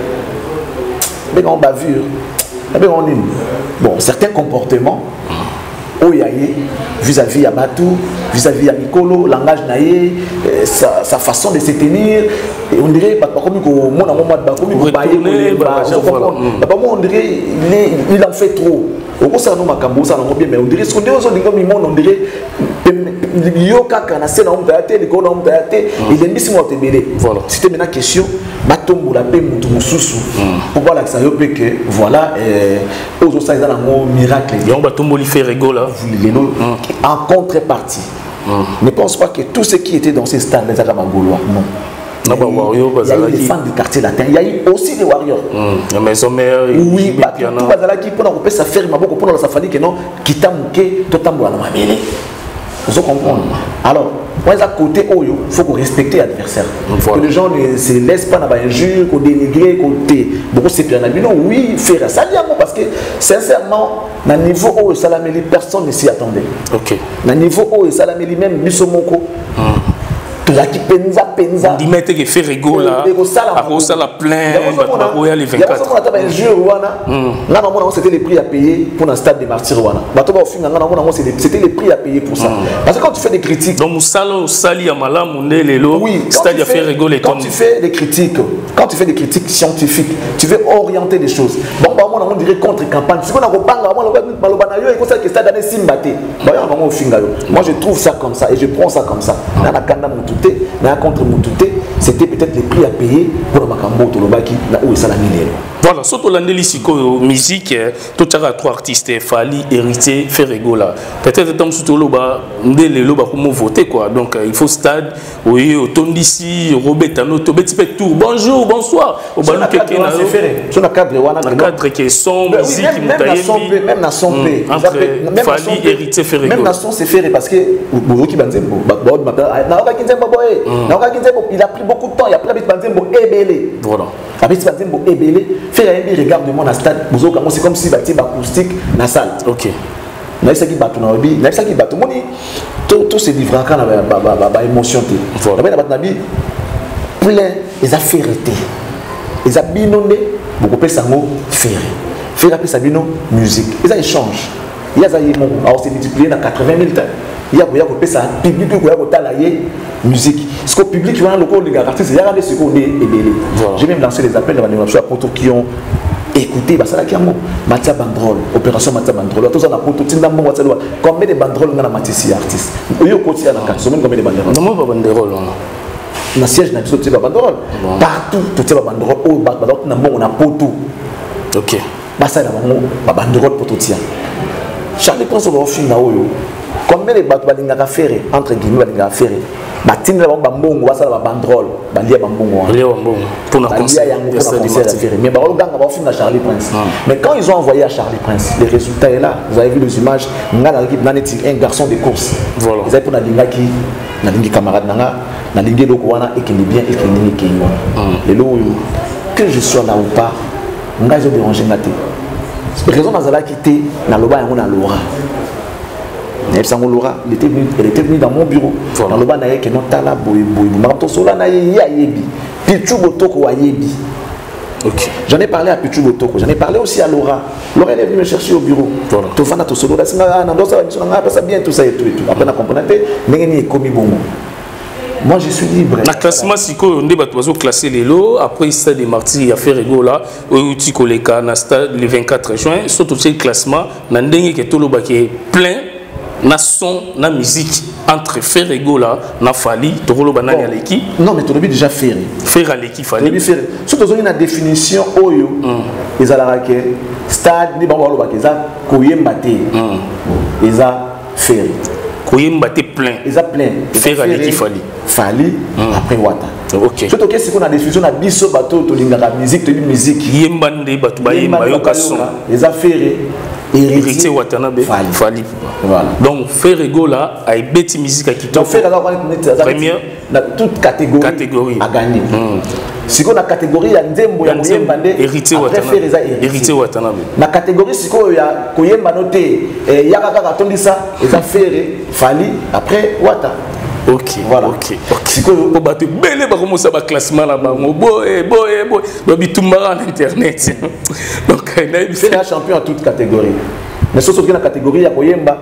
bavures, certains comportements. Vis-à-vis à Batou, vis-à-vis à Mikolo, langage naïe, sa façon de se tenir, et on dirait il en fait trop. Mais on dirait ce qu'on dit aux autres, on dirait c'était maintenant question pour voir que voilà miracle en contrepartie. Ne pense pas que tout ce qui était dans ces stades les Gaulois, non. Il y a eu les fans du quartier latin, il y a eu aussi des warriors. La maison mère, oui, tout bazalaki pour nous ça faire ma beaucoup pour nous ça fallait que non kita muke totambola na mabele. Vous comprenez? Alors, moi à côté il faut qu'on respecte l'adversaire. Que les gens ne se laissent pas dans l'injure, qu'on dénigre, qu'on beaucoup c'est bien non oui, faire ça parce que sincèrement, dans le niveau où Salameli personne ne s'y attendait. OK. Dans le niveau où Salameli même Bissomoko qui penza dimete que fait rigolo là à ça la plein royal 24 c'était les prix à payer pour un stade de martyrs c'était les prix à payer pour ça parce que quand tu fais des critiques donc Moussalo Sali Amala Mundé Lelo stade à faire rigoler quand tu fais des critiques scientifiques tu veux orienter des choses bon on dirait contre campagne si on a moi je trouve ça comme ça et je prends ça comme ça contre Moutouté, c'était peut-être les prix à payer pour le Makambo Tolobaki, là où il s'est mis. Voilà, surtout l'andélisiko musique, tout ça trois artistes, Fali, Héritier, Ferregola. Peut-être que surtout l'oba, ndele l'oba comment voter quoi. Donc il faut stade, oui, automne d'ici, Robert Tano, Tobeti tout. Bonjour, bonsoir. Au balou quelqu'un là. Sur la cadre, la cadre qui est son musique, même la son entre Fali, Héritier, Ferregola. Même la son c'est ferré parce que Bozoki Banzembo, il a pris beaucoup de temps, il a pris Banzembo ébélé. Voilà. Avec Banzembo ébélé. Faire un regarde-moi dans le stade, c'est comme si c'était acoustique dans la salle. Ok. Tout se livre quand on a émotion. Plein, ils ont fait arrêter. Ils ont binondé, beaucoup de gens ont fait. Faire après ça, musique. Ils ont échangé. Il y a s'est multiplié dans 80 000 temps. Il y a ça public qui a musique. Ce que le public qui va dans le cours des artistes, il y a des secondes et belé. J'ai même lancé des appels dans les potos qui ont écouté. Ça là qui a Matia Bandrol, opération Matia Bandrol. Tous on a potos tinda mo Matia. Combien de banderoles on a Matissi artiste. Yo côté dans 4 semaines combien de banderoles? Non pas banderole. Na siège na biso tiba banderole. Partout tout tiba banderole au banderole na mo on a potos. OK. Ça na mo banderole potos tia. Charlie Prince va finir na oyo. Combien de bateaux balingaka faire entre guillemets balingaka faire batinda ba mbongo basala ba banderole balia ba mbongo pour la concert mais ba olganga ba finir Charlie Prince mais quand ils ont envoyé à Charlie Prince les résultats est là vous avez vu les images ngana l'équipe naneti un garçon de course voilà ils avaient pour na lingi camarade nanga na lingi loko wana et qui est bien et qui est kingo les lo que je sois là ou pas nga je déranger ngate raison nazala quitté na loba yango na Laura. Elle était venue dans mon bureau. Dans le bas, il y a un tala boy. J'en ai parlé à Pichu Botoko. J'en ai parlé aussi à Laura. Laura elle est venue me chercher au bureau. Moi je suis libre. Na classement siko on débat oiseau classé les lots après stade des martyrs il a fait rigola outil koleka na stade le 24 juin surtout le classement na ndenge que tout le bac est plein na son na musique entre Ferrego là na Fali tokolo banani aleki non mais tu l'as déjà fait faire aleki Fali surtout dans une définition oyo ezalaka ke stade ni bango baloba ke za koyemba te eza faire koyemba te plein eza plein faire aleki Fali après Wata. Ok. Surtout que si on a des fusions à biso bateau to lingaka musique yemba nde batu ba yemba yoka son les affaires héritier Watanabe Fali. Voilà. Donc Ferrego là a bêti musique à qui donc Ferrego première dans toute catégorie a gagné. Si on a catégorie ya nzembo ya yemba nde héritier Watanabe na catégorie si ko ya koyemba noté ya kaka tondisa les affaires Fali après Wata. Ok, voilà. Ok. Si on bat belle, on commence à classement là-bas. Boy. Bitumbara en internet. Donc, c'est un champion en toute catégorie. Mais surtout dans la catégorie, il y a Koyemba.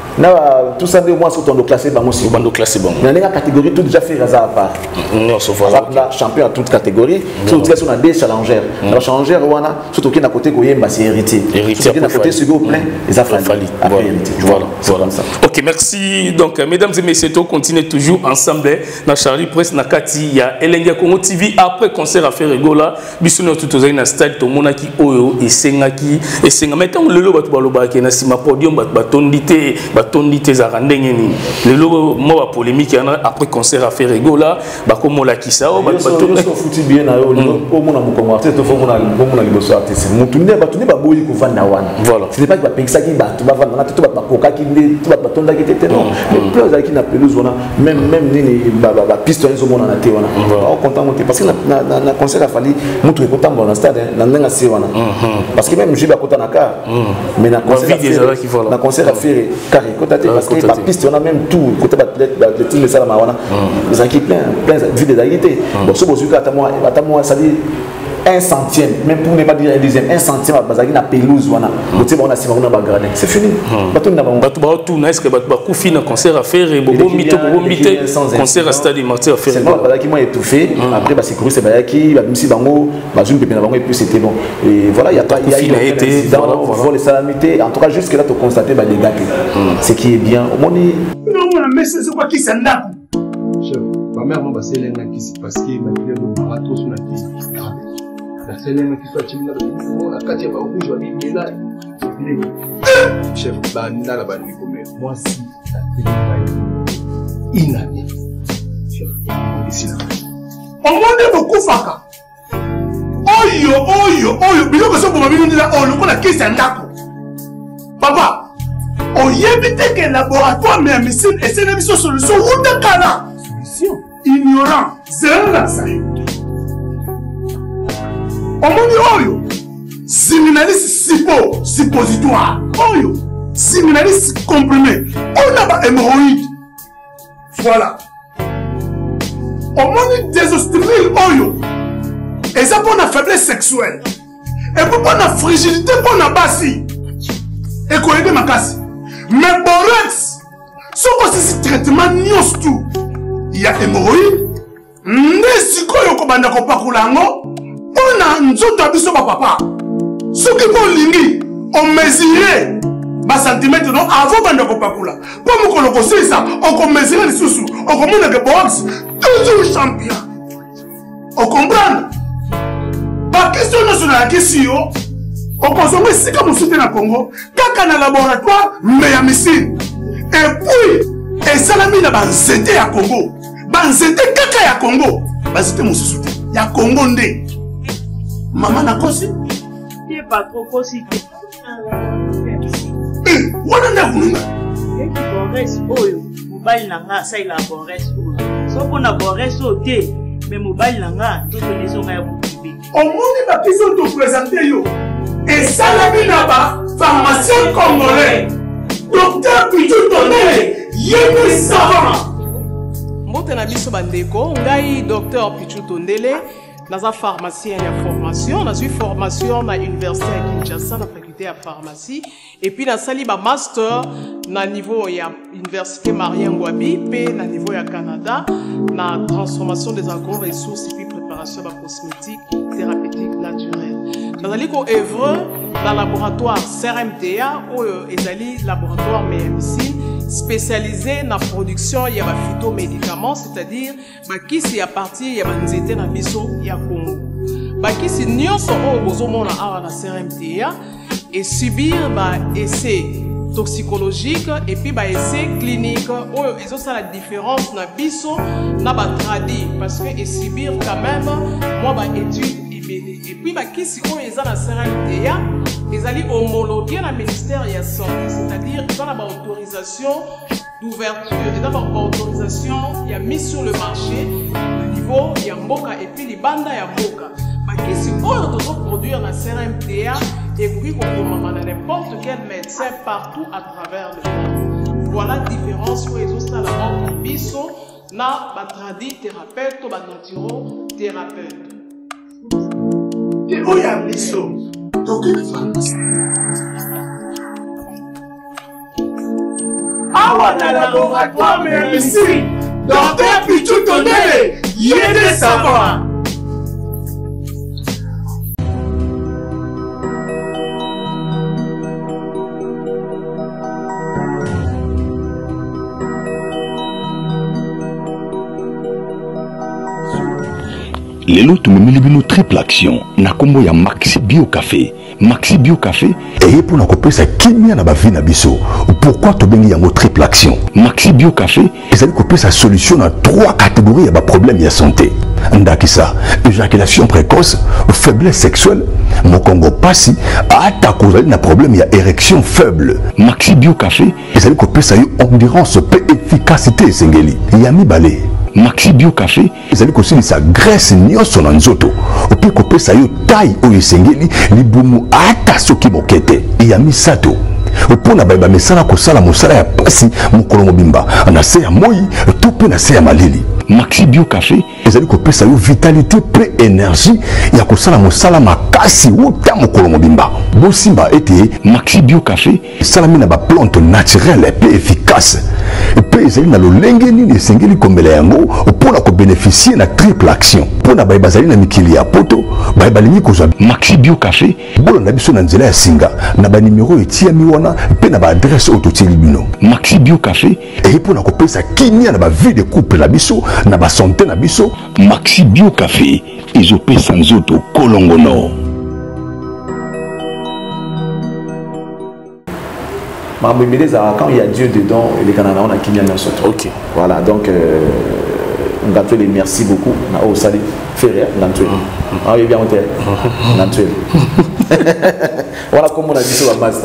Tout ça, moi, sur ton classé, aussi. Dans la catégorie, tout déjà fait à part. Non, sauf champion en toute catégorie. Surtout qu'on a des challengers. Alors, challenger, surtout qu'il y a côté Koyemba, c'est héritier. Surtout qu'il y a côté Sugo plein, ils ont fallu. Voilà. Ok, merci. Donc, mesdames et messieurs, on continue toujours ensemble. Dans Charlie Press, Nakati, il y a Elenga Congo TV. Après concert à Ferrego là, Bissouno tout aux na stade, tout le monde qui oyo et Sengaki et Senga. Maintenant, le lot baloba qui na sima podium batondité. Tondité zarandenge ni lelo mo polémique après concert à Ferrego là ba komo la kisa o ba futi bien na yo o mona mukongo artiste to mona liboso artiste mutunde ba boyi ko vanda wana voilà ce n'est pas que ba pengisa ki ba to ba vanda to ba koka ki ndi to ba tonda ki tete non mais plus qui na pelouse wana même nini ba piste on zo mona na te wana on content monter parce que na concert a fallu mutu ko tambo na stade na ndenga se wana parce que même jiba kota na ka mais na concert a faire carré parce que la piste on a même tout côté athlétisme ça la mawana les équipes plein vu des activités donc ce beau à moi ça dit 1 centime même pour ne pas dire un dixième 1 centime à bazaki na pelouse wana côté on a si on a bagradé c'est fini bato na tout na est-ce que bato ba kufi na concert à faire bobo mito concert à stade Martyr à faire c'est bon bazaki moi étouffé après ba sécurité c'est bazaki ba misi bango ba zoom pépé na bango et puis c'était bon et voilà il y a été vol et salamité en tout cas jusque là tu constater ba dégâts ce qui est bien au monde non mais c'est quoi qui s'en a chef ma mère m'a passé l'un qui s'est passé ma fille a marathon sur la tête la scène qui soit timide la katia ba rouge va bien là chef banda la bandi comme moi si la télé inane chef ici là on monde beaucoup faka oyo biloko so pour mabino ndila o lokola kisa ndako papa oyebi te que laboratoire mais missile et c'est une solution ou de kala solution ignorant zéro la sayo omoni oyo séminaliste suppositoire oyo séminaliste comprimé on a ba hémorroïde voilà omoni désostril oyo et ça pour la faiblesse sexuelle et pour la fragilité pour la basi et qu'on aide ma casse mais borex ce que c'est traitement nyos tout il y a hémorroïde n'est-ce que yo banda ko pakulango on a nzoto abiso ba papa ce qui ko lingi on mesurer ba centimètre non avant banda ko pakula pour mo ko loko ça on ko mesurer les sous on ko mona que box toujours champion on comprend ba question nationale question on consomme si comme soutien na Congo kaka na laboratoire mais ya missile et puis et salami na banzete ya Congo banzete kaka ya Congo banzete mo soutien ya Congo ndé maman na kosi il pas trop kosi wana na kununga Boris oyo mobile nanga ça il a Boris oyo so pona Boris oté mais mobile nanga to connaissons ya boubi au monde ba question te présenter yo et salami na ba pharmacien congolais docteur Pichu Tondele yémi savant mbote na biso bandeko ngai docteur Pichu Tondele naza pharmacien ya formation nazwi formation na université ya Kinshasa na faculté ya pharmacie et puis nasali ba master na niveau ya université Marien Ngouabi pe na niveau ya Canada na transformation des agro-ressources et puis préparation de cosmétiques thérapeutiques naturelles nazali ko œuvre dans laboratoire CRMTA ou ezali laboratoire MMC spécialisé dans la production il y a des phytomédicaments, c'est-à-dire bakisi ya partie ya banzete na biso ya Congo. Bakisi nyonso oyo bozomona awa na CRMTA et subir ba essai toxicologique et puis ba essai clinique oyo ils ont ça la différence na biso na ba tradi parce que et subir quand même moi ba étude et puis bakisi oyo ils ont la CRMTA ils allaient homologuer le ministère de la Santé, c'est-à-dire qu'ils ont la autorisation d'ouverture, ils ont la autorisation qui a mis sur le marché le niveau de Mboka et puis les bandes de Mboka. Si on doit produire la CRMTA et puis qu'on a n'importe quel médecin partout à travers le monde. Voilà la différence où ils ont ça la biso na batradi thérapeute ou naturo thérapeute. Et où y a biso? Awa na laboratoire mais ici, Docteur Pichou Tondele, y a des savoirs. Lelo tumemeli bino triple action na kombo ya Maxi Bio Café. Maxi Bio Café et pour na kopesa kimia na ba vie na biso. Pourquoi to bengi yango triple action? Maxi Bio Café ezali kopesa solution na 3 catégories ya ba problème ya santé. Ndakisa, éjaculation précoce, faiblesse sexuelle, mokongo pasi, ata kozali na problème ya érection faible. Maxi Bio Café ezali kopesa yo endurance pe efficacité esengeli. Yami balé. Maxi Bio Café ezali kosilisa graisse nyonso na nzoto ope kopesa yo taille oyo esengeli libumu ata soki mokete ya misato opona bayeba mesala kosala mosala ya pasi mokolo mobimba na se ya moi to pe na se ya malili. Maxi Bio Café ezali kopesa yo vitalité pre énergie ya kosala mosala makasi wuta mokolo mobimba. Bosimba ete Maxi Bio Café salami na ba plante naturelle pe efficace pe ezali na lolenge nini esengeli kombela yango mpona ko bénéficier na triple action mpona bayeba zali na mikili ya poto bayeba lingi kozwa Maxi Bio Café bolanda biso na nzela ya singa na ba numéro etiami wana pe na ba adresse oyo totieli bino. Maxi Bio Café eye mpona kopesa kimia na ba vie de couple na biso na ba santé na biso. Maxi Bio Café ezopesa nzoto kolongono. Quand il y a Dieu dedans, les Canadiens on a qui vient dans ce truc. Ok. Voilà, donc on a fait les merci beaucoup. On a au salut, Ferrer, on a tué. Ah oui, bien on a tué. Voilà comment on a dit sur la base.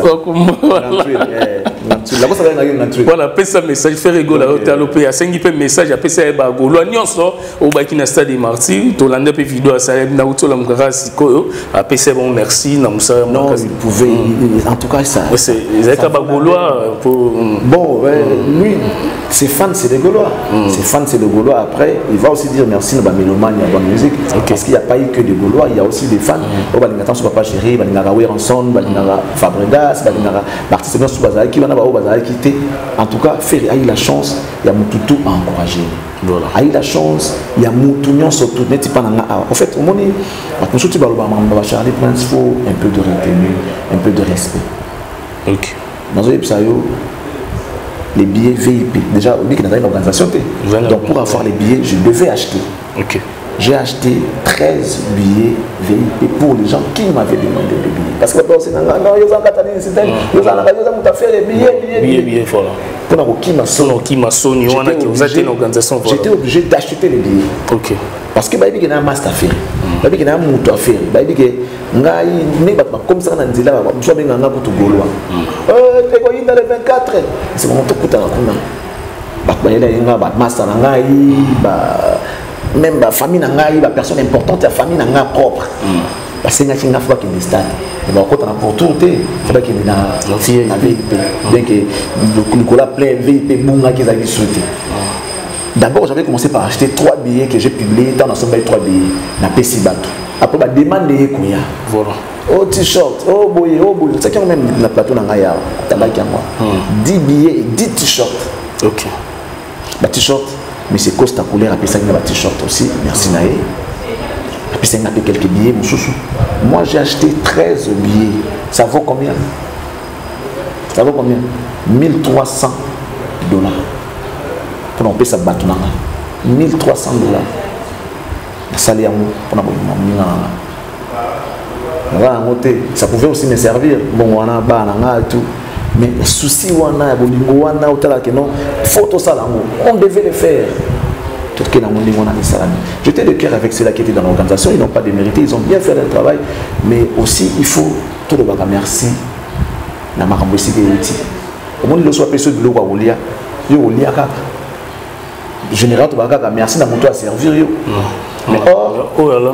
Voilà, pesa message fait rigoler au talope ya sengi pe message ya pesa ba golo nyonso au bakina stade des martyrs to landa pe vidéo à salem na utola mukara sikoyo a pesa bon merci na musa non il pouvait en tout cas ça c'est ezaka ba golois pour bon lui ses fans c'est des gaulois ses fans c'est des gaulois après il va aussi dire merci na ba mélomane ya bonne musique parce qu'il y a pas eu que des gaulois il y a aussi des fans au balingata sur papa chéri balingara Weranson balingara Fabregas balingara Barthélémy sur bazar qui va na ba quitté. En tout cas, Ferry a eu la chance, il y a Moutoutou à encourager. Voilà. A eu la chance, il y a Moutouignon surtout. En fait, au moment où tu vas Charlie Prince, il faut un peu de retenue, un peu de respect. Ok. Dans les billets VIP, déjà, on dit qu'il y a une organisation. Donc pour avoir les billets, je devais acheter. Ok. J'ai acheté 13 billets VIP pour les gens qui m'avaient demandé des billets. Parce que c'est non, ils ont fait les billets. Voilà. Pour j'étais obligé d'acheter les billets. Ok. Parce que il y a un master à faire. Il y a un mouton à faire. Il y a comme ça, on dit là, je suis un peu tout gaulois. Tu es dans les 24. C'est mon tout coûte à la il y a un master à même la famille n'a pas personne importante, la famille n'a pas propre. Parce que n'a pas qu'il y ait stade. Et bien quand on a pour tout, il faudrait qu'il y ait un VIP. Bien que Nicolas plein VIP Bunga qu'ils avaient souhaité. D'abord j'avais commencé par acheter 3 billets que j'ai publiés dans l'ensemble 3 billets na PC Bato. Après bah demander Koya. Voilà. Oh t-shirt, oh boy, c'est quand même na plateau na ngaya, tabaki à moi. 10 billets et 10 t-shirts. OK. Bah t-shirt mais c'est Costa couleur après ça il y a un t-shirt aussi merci Naé après ça il y a quelques billets moi j'ai acheté 13 billets ça vaut combien 1300 $. Pour payer sa bateau, $1300. Salaire pour ça pouvait aussi me servir. Bon, on a tout. Mais le souci, on devait le faire. J'étais de cœur avec ceux-là qui étaient dans l'organisation. Ils n'ont pas démérité, ils ont bien fait leur travail. Mais aussi, il faut tout le monde merci. Au moins, il soit personne de l'eau à Olia. Général, tu vas merci à mon toit à servir. Mais or,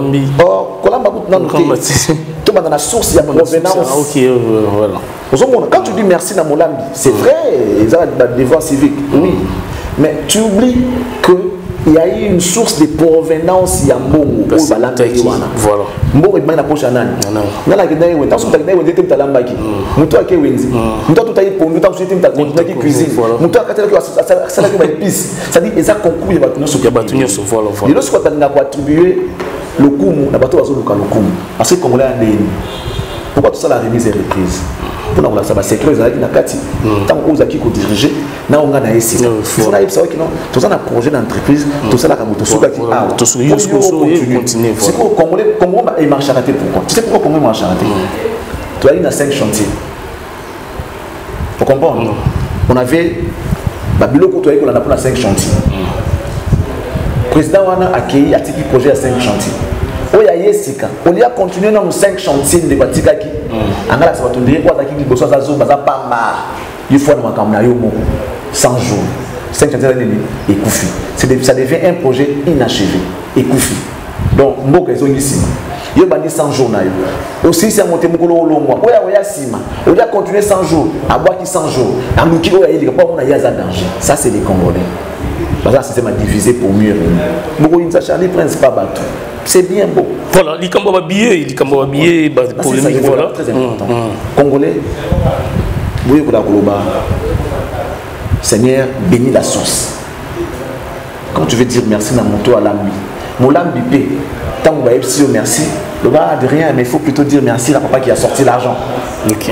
tu vas dans la source, il y a provenance. Quand tu dis merci à Molambi, c'est vrai, ils ont des devoirs civiques, oui. Mais tu oublies qu'il y a eu une source de provenance, il y a Mbongo. Voilà. Mbongo est la poche à Nani. Nana qui est dans le temps, tu as l'ambaki. Moutoua qui est Wenzi. Moutoua tout a eu pour nous, tu as eu cuisine. Moutoua qui a eu épice. C'est-à-dire, ils ont concours, il y a battu sur le Voilà. Et lorsque tu as attribué le Koumou, la bateau va se le Koumou. Parce que comme on l'a dit, pourquoi tout ça la remise et reprise? Pour nous, ça va sécuriser la Kati. Tant qu'on a qui diriger, nous on a ici. Il faut savoir que tout ça, un projet d'entreprise, tout ça, la moto, tout ça, continue. C'est quoi, comment il marche à rater pourquoi? Tu sais pourquoi comment il marche à rater? Tu as eu 5 chantiers. Vous comprenez? On avait, Babylone, tu as eu 5 chantiers. Le président a accueilli un petit projet à 5 chantiers. On y a continué dans nos 5 chantiers de Batikaki. Angala ça va tourner quoi qui dit bosso zazo baza pas mar. Il faut nous camna yo 100 jours. 5 chantiers et koufi. Ça devient un projet inachevé et koufi. Donc mboka zo ici. Yo bandi 100 jours na yo. Aussi c'est monter mukolo longwa. Oya sima. On y a continué 100 jours. À boire qui 100 jours. À muki oya il pas on a yaza danger. Ça c'est les Congolais. Parce que c'est divisé pour mieux. Beaucoup de Charlie Prince pas battu. C'est bien beau. Voilà, les Kambaba billets, polémique, voilà. Très important. Congolais, vous voyez Seigneur, bénis la source. Quand tu veux dire merci dans mon toit à l'ami, mon lambi paie. Tant que vous dire merci, le bas de rien, mais il faut plutôt dire merci à papa qui a sorti l'argent. Ok.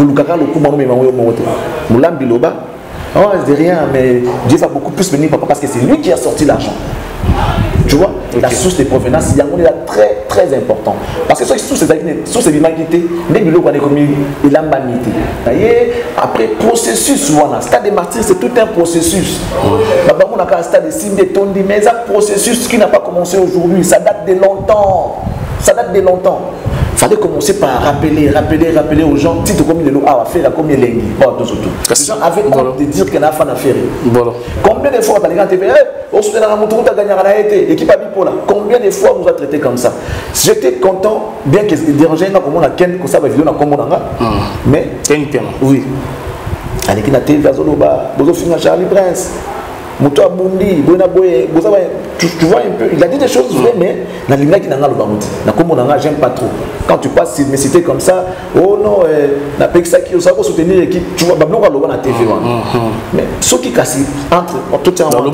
Mon lambi loba. Oh, de rien, mais Dieu va beaucoup plus bénir papa parce que c'est lui qui a sorti l'argent. Tu vois, la source de provenance, il y a très très important. Parce que source de l'humanité, il a manité. Après, processus, voilà. Stade de martyr, c'est tout un processus. On a un stade de signe de tondi, mais c'est un processus qui n'a pas commencé aujourd'hui. Ça date de longtemps. Ça date de longtemps. Il fallait commencer par rappeler aux gens, titre comme il a fait la combien l'engi. Les gens avaient honte de dire qu'il y a un affaire. Combien de fois, les gens TV, on se dit dans la moto, on a gagné à été, équipe à bipolar. Combien de fois on nous a traité comme ça? J'étais content, bien que c'est dérangé, comme on a Ken, comme ça va vidéo, comme on a. Mais, oui. Allez, qui n'a été vers Zoloba, Bozo Fina Charlie Prince. Mouto Abundi, tu vois un peu, il a dit des choses vraies, mais la lumière qui n'a pas le baroudi. J'aime pas trop. Quand tu passes une cité comme ça, oh non, la PEXA qui va soutenir l'équipe, tu vois, Bablo va le voir à la TV. Mais ceux qui cassent entre tout le monde,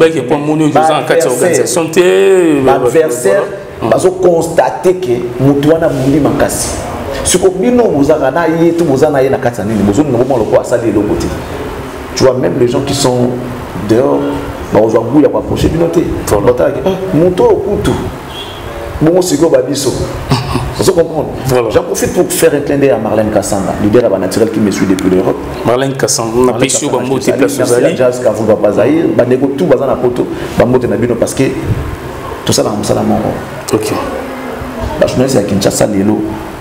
l'adversaire va constater que Mouto a Abundi m'a cassé. Ce que vous avez tout vous avez na katani, vous avez le salir de l'autre côté. Tu vois, même les gens qui sont dehors, il y a pas approché du noté. Monto au couteau. Bon, c'est quoi Babiso? Vous comprenez? J'en profite pour faire un clin d'œil à Marlène Kassanga, leader à naturel qui me suit depuis l'Europe. Marlène Kassanga, on a payé sur Bambo, tu es place aux alliés. Jazz, Kavou, Babazaïr, Banego, tout bazan à poto, Bambo, Tenabino, parce que tout ça, c'est la mort. Ok. La journaliste à Kinshasa, Lelo,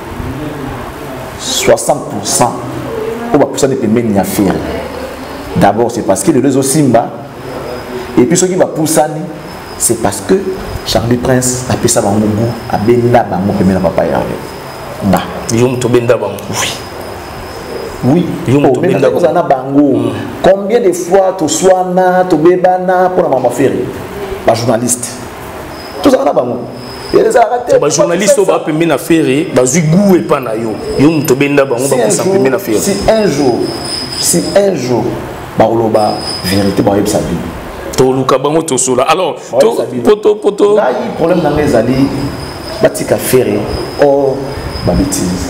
60%, on va pousser des paiements à faire. D'abord, c'est parce que le réseau Simba, et puis ce qui va pousser, c'est parce que Charlie Prince a fait ça dans mon goût, a béni là, mon premier papa. Bah, oui, combien de fois tu sois là, tu bébana pour la maman ferry, la journaliste. Tout ça, bango. Les journalistes qui ont pu faire, ils ont goût et pas na yo. Ils ont pu faire. Si un jour, Baoloba, vérité, Baob Sabi. Alors, poto. Là, il y a problème dans les alliés, Batika Ferré, or, ma bêtise.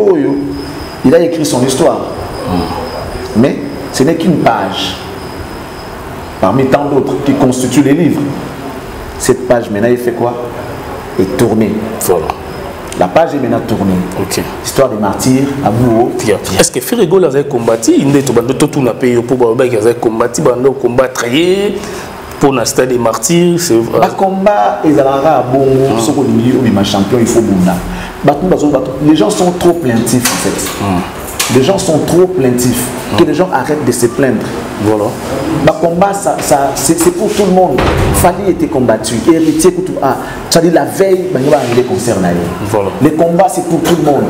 Il a écrit son histoire. Mais ce n'est qu'une page. parmi tant d'autres qui constituent les livres. Cette page maintenant, il fait quoi? Est tournée. Voilà. La page est maintenant tournée. Ok. Histoire des martyrs, à Bouo. Est-ce que Ferrego a combattu? Il y a tout combattu, combattre pour le stade des martyrs. Le combat, ils ont bon, champion, il faut les gens sont trop plaintifs en fait. Les gens sont trop plaintifs. Que les gens arrêtent de se plaindre. Voilà. Le combat, c'est pour tout le monde. Fali était combattu. Héritier, ça dit la veille, il est concerné. Voilà. Le combat, c'est pour tout le monde.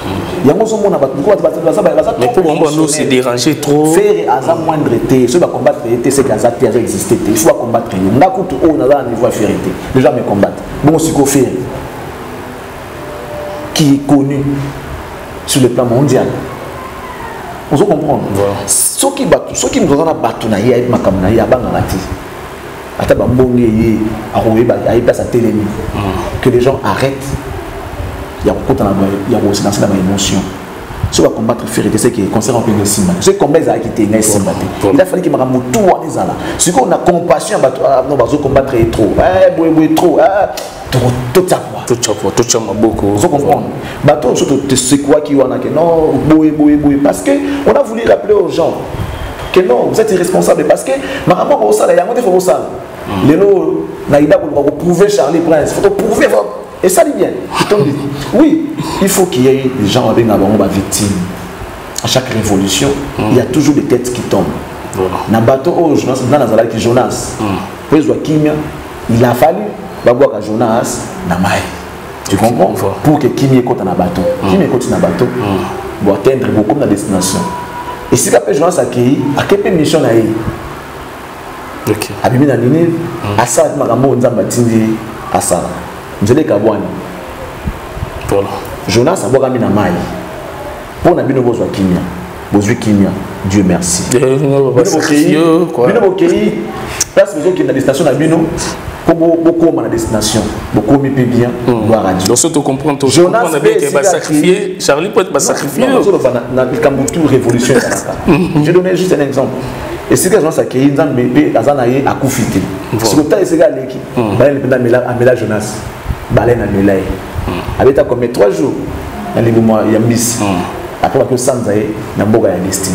Mais pour moi, c'est dérangé trop. Faire à moindre été, ceux qui combattent c'est qu'à ça terre existait. Il faut combattre. On a coûté haut, on a un niveau à faire. Les gens me combattent. Bon, c'est qu'on fait. Qui est connu sur le plan mondial. On se comprend. Ceux qui nous ont battu, que les gens arrêtent. Il y a aussi dans l'émotion. Si on va combattre Ferré, c'est qui concerne un peu de Simba. Ce combat, il a quitté Simba. Il a fallu qu'il m'a ramou tout à les ala. Si on a compassion, on va combattre trop. Tout ça beaucoup. Vous comprenez? Bateau, c'est quoi qui en a que non, parce que on a voulu rappeler aux gens que non, vous êtes irresponsable parce que ma maman au salaire, il y a un peu de salaire. Les lots, naïda pour prouver Charlie Prince, il faut prouver. Et ça dit bien. Oui, il faut qu'il y ait des gens avec la victime. À chaque révolution, il y a toujours des têtes qui tombent. Dans le bateau, Jonas, il a fallu Jonas, tu comprends? Pour que Kimi écoute dans le bateau. Kimi écoute dans le bateau pour atteindre beaucoup de la destination. Et si la Jonas a accueilli, à quelle mission a eu? Abimi na nini, Assad Magambo Nzambatindi, Assad. Jonas a beau gagner la maille. Pour n'a bien besoin de kimia. Dieu merci. Place besoin qu'il y ait des stations à Bino. Beaucoup de destination. Beaucoup de bien. Donc, si tu comprends, Jonas va sacrifier. Charlie peut être sacrifié. Révolution. Je donne juste un exemple. Et si les gens s'accueillent, ils ont à Koufité. Si le temps est égal, il y a Jonas. Baleine à Melaye. Avec ta comme 3 jours, il y a Miss. Après que Sanza est dans le destinée.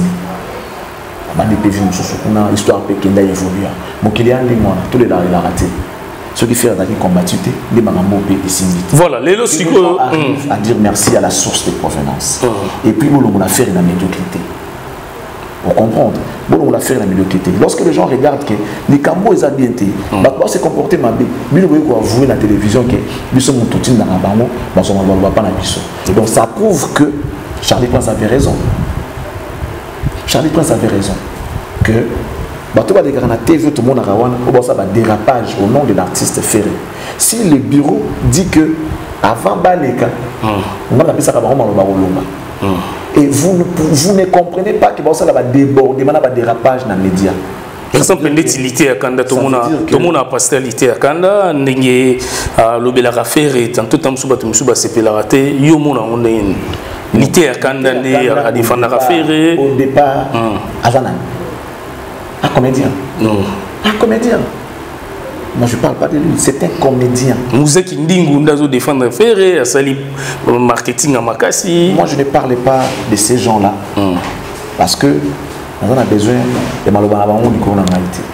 Une histoire qui a évolué. Mon client, tous les gens ont raté. Ceux qui font des combattus, les Magambo et Simbi. Voilà, les lots arrivent à dire merci à la source de provenance. Et puis, on a fait la médiocrité. Pour comprendre, on a fait la médiocrité. Lorsque les gens regardent que les Cambo ils ont bien été, ils se comporter mal. Ils ont vu la télévision que ils sont tous dans la banque, ils sont pas dans la. Donc ça prouve que Charlie Prince avait raison. Charlie Prince avait raison. Que tout le monde a TV, tout le monde a un dérapage au nom de l'artiste Ferré. Si le bureau dit que avant Baleka, on va appeler ça et vous ne comprenez pas que ça va déborder, il y a un dérapage dans les médias. Par exemple, l'utilité à Kanda, tout le monde a passé l'utilité à Kanda, l'obéla raffaire et tant tout temps, c'est pas raté, il y a une l'utilité à Kanda, à défendre raffaire. Au départ, Azanan, un comédien. Un comédien. Moi, je ne parle pas de lui, c'est un comédien. Nous qui nous défendre Ferré, à Sali marketing à Makassi. Moi, je ne parle pas de ces gens-là. Parce que nous avons besoin de Malobarabango du Corona.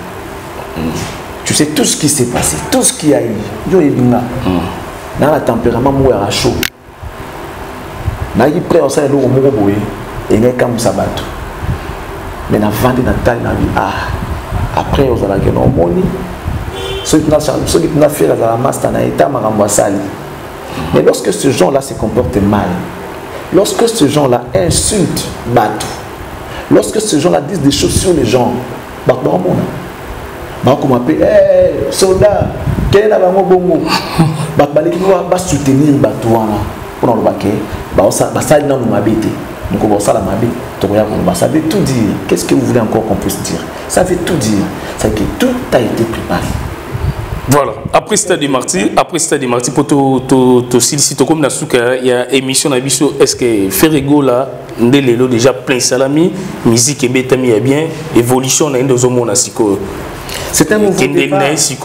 Tu sais, tout ce qui s'est passé, tout ce qui a eu, dans le tempérament, moi, à chaud. Nous avons pris un sac de l'eau au Mouroboé et nous avons sabato. Mais nous avons vendu notre taille, après, nous avons gagné nos moni. Ceux qui ont fait la masse, mais lorsque ce gens-là se comporte mal, lorsque ce gens-là insulte Batou, lorsque ce gens-là disent des choses sur les gens, comme appelle, soldat, quel est la bongo, va soutenir Batou pour le baquet, ça n'a pas m'habiter. Donc on va ça la ça veut tout dire. Qu'est-ce que vous voulez encore qu'on puisse dire? Ça veut tout dire. Ça veut que tout a été préparé. Voilà, après Stade des Martyrs, pour tout solliciter comme il y a émission d'Abisso, est-ce que Ferrego là, déjà plein salami, musique et bétami est bien, évolution dans deux hommes C'est un nouveau départ.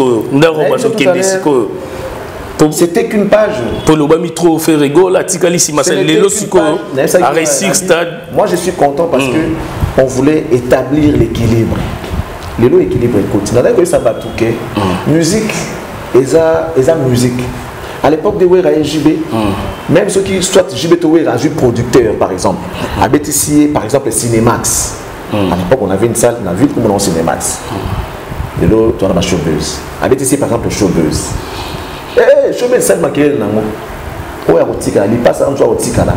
C'était qu'une page. Pour le Bami trop fait rigolo, la Tikali si Marcel Lelo Siko à réussir stade. Moi je suis content parce que on voulait établir l'équilibre. Lelo équilibre continue. D'ailleurs ça va tout que musique et ça musique. À l'époque de Wera et JB, même ceux qui soit JB Tower a vu producteur par exemple, à BTC par exemple Cinemax. À l'époque on avait une salle, on a vu comment on Cinemax. Lelo tu as ma showbuzz. À BTC par exemple showbuzz. Je mets ça maquillé dans mon. Ouais, il passe en joie au tika là.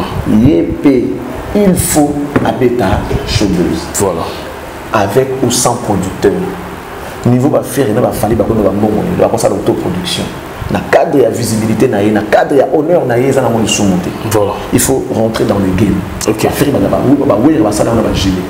Il faut habiter chômeuse. Voilà. Avec ou sans producteur. Niveau va faire, il va falloir qu'on va monter. Il va commencer l'autoproduction. Dans le cadre de la visibilité, dans le cadre de l'honneur, voilà. Il faut rentrer dans le game. Ok. Il va ça dans la gilet.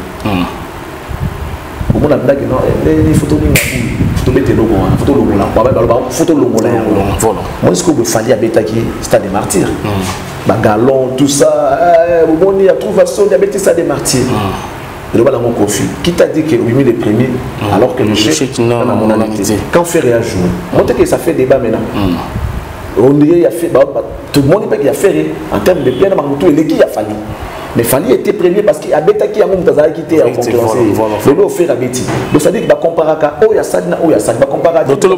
Au moins la blague non, les photos photo mettre logo, photo logo là, photo logo là. Voilà. Moi ce que vous fallait à Betaki, Stade des Martyrs. Galon, tout ça, bon il y a trouvé façon d'habiter Stade des Martyrs. Et là mon conflit. Qui t'a dit que oui mais les premiers alors que le chef non mon analyse. Quand fait réagir. Montre que ça fait débat maintenant. On dirait il a fait tout le monde il a fait en termes de bien dans tout et qui a fallu. Mais Fali était premier parce qu'il a Betaki a mon Tazara qui était en concurrence. Le lot fait la bêtise. Donc ça dit qu'il va comparer à Oyasad, Oyasad, va comparer à. Donc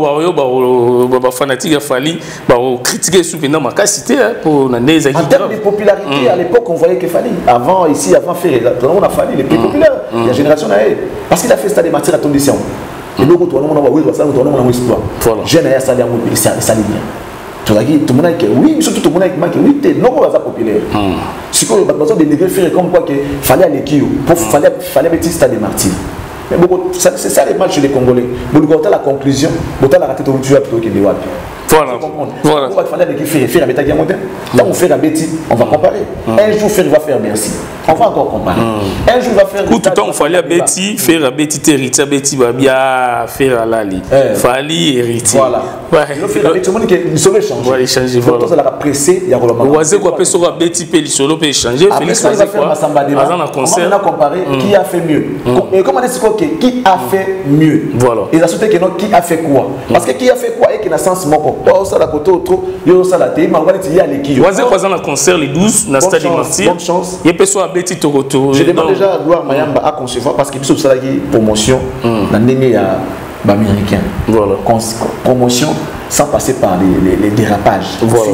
le fanatique a Fali, critiquer sous pendant ma cité pour Nandez. En termes de popularité, à l'époque on voyait que Fali, avant ici, avant faire, on a Fali les plus populaires. Il y a génération à elle. Parce qu'il a fait Stade des Martyrs à ton décision. Et donc on a ça, on a espoir. Jeune à ça, ça bien. Tout le monde a dit oui, surtout tout le monde a dit oui, t'es non populaire. Si on a besoin de négocier faire comme quoi qu'il fallait aller qui pour fallait mettre Stade des Martyrs. Mais c'est ça les matchs des Congolais. Vous avez la conclusion, vous avez la raté tout le monde plutôt qu'il est wapi. Voilà. On va faire des faire avec ta gamme. Là on fait la bêtise, on va comparer. Un jour faire va faire merci. On va encore comparer. Un jour va faire. Tout le temps on fallait Betty faire la Betty héritier Betty va bien faire à Lali. Fallait héritier. Voilà. Il fait avec tout le monde qui il serait changer. Voilà, changer voilà. Ça la pressé, il y a vraiment. Oisé quoi peut sur Betty peut solo peut changer. Félix va faire Massamba débat. On a comparé qui a fait mieux. Et comment est-ce qui a fait mieux. Voilà. Et la société qui a fait quoi. Parce que qui a fait quoi et qui n'a sens moko. Ça la côté trop, yo ça la té, mais on va dire les qui. Oisé croisant le concert les 12 dans Stade des Martyrs. Bonne chance. Il peut soit Betty Toroto. Je demande déjà à Gloire Mayamba à concevoir parce que biso ça la promotion dans ndenge ya américain. Voilà. Promotion sans passer par les dérapages. Voilà.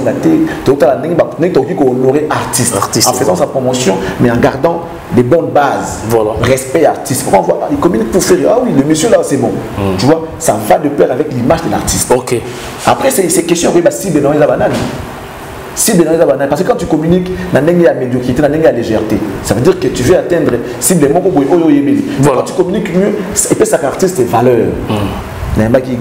Honorer artiste en faisant sa promotion, mais en gardant des bonnes bases. Voilà. Respect artiste. On voit, il communique pour faire. Ah oui, le monsieur là, c'est bon. Tu vois, ça va de pair avec l'image de l'artiste. Ok. Après, c'est question de si de la banane. Parce que quand tu communiques, dans la médiocrité, dans la légèreté, ça veut dire que tu veux atteindre cibllement quand tu communiques mieux, et puis ça caractérise tes valeurs. Qui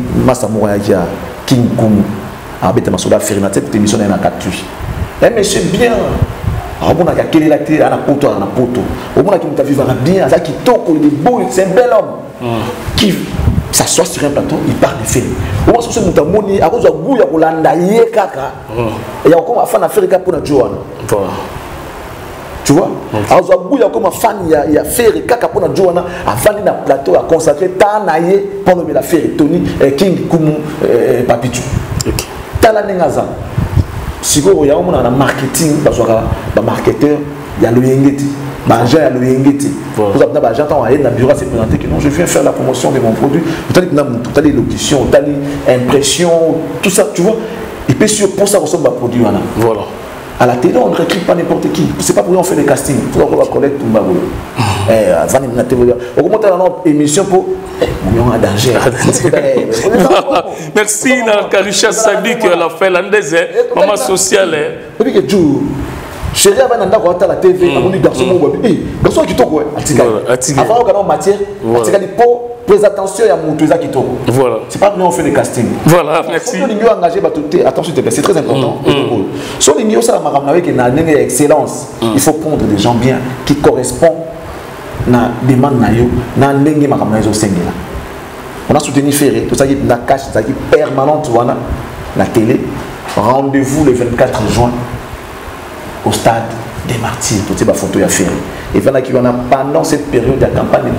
King Kumu, Abeta Masoda Ferina, cette émission est en capture. Mais c'est bien. On a quel est la télé, on a poto, on a poto. Au moins, qui vivra bien, ça qui toque, il est beau, c'est un bel homme. Qui s'assoit sur un plateau, il parle de film. Au moins, ce que moni, à cause de Gouya, Rolanda, Yekaka. Et il y a encore un fan d'Afrique pour notre Joanna. Tu vois? Alors, il y a comme un fan, il y a fait Kaka pour notre Joanna, à fan d'un plateau, à consacrer Tanaye pour nous la faire Tony, King Kumu, Papitu. Tala Nengaza. Si vous avez un marketing, un marketeur, il y a le Yengeti. Il y a le Yengeti. Vous avez un agent dans le bureau à se présenter que non, je viens faire la promotion de mon produit. Vous avez l'élocution, vous avez l'impression, tout ça, tu vois. Et puis pour ça, ressemble à produit. Voilà. À la télé, on ne recrute pas n'importe qui. C'est pas pour ça qu'on fait des castings. Il faut qu'on va collecter tout le monde. On commence à notre émission pour. On a danger. Merci, Karisha Sadik, la Finlandaise, maman sociale. Et puis que tu. Chérie, avant d'aller à la TV, on dit garçon, garçon qui toque, avant qu'on ait matière, pour prêter attention à mon truc qui toque. Voilà. C'est pas que nous on fait des castings. Voilà, merci. Si on est engagé, attention, c'est très important. Si on est engagé, ça va avec une excellence. Il faut prendre des gens bien qui correspondent à la demande na ndenge makamna ezo sengela. On a soutenu Ferré, tout ça qui est cash, ça qui est permanente la télé. Rendez-vous le 24 juin au stade des martyrs, toutes ces photos à faire. Et voilà qu'on a pendant cette période de campagne,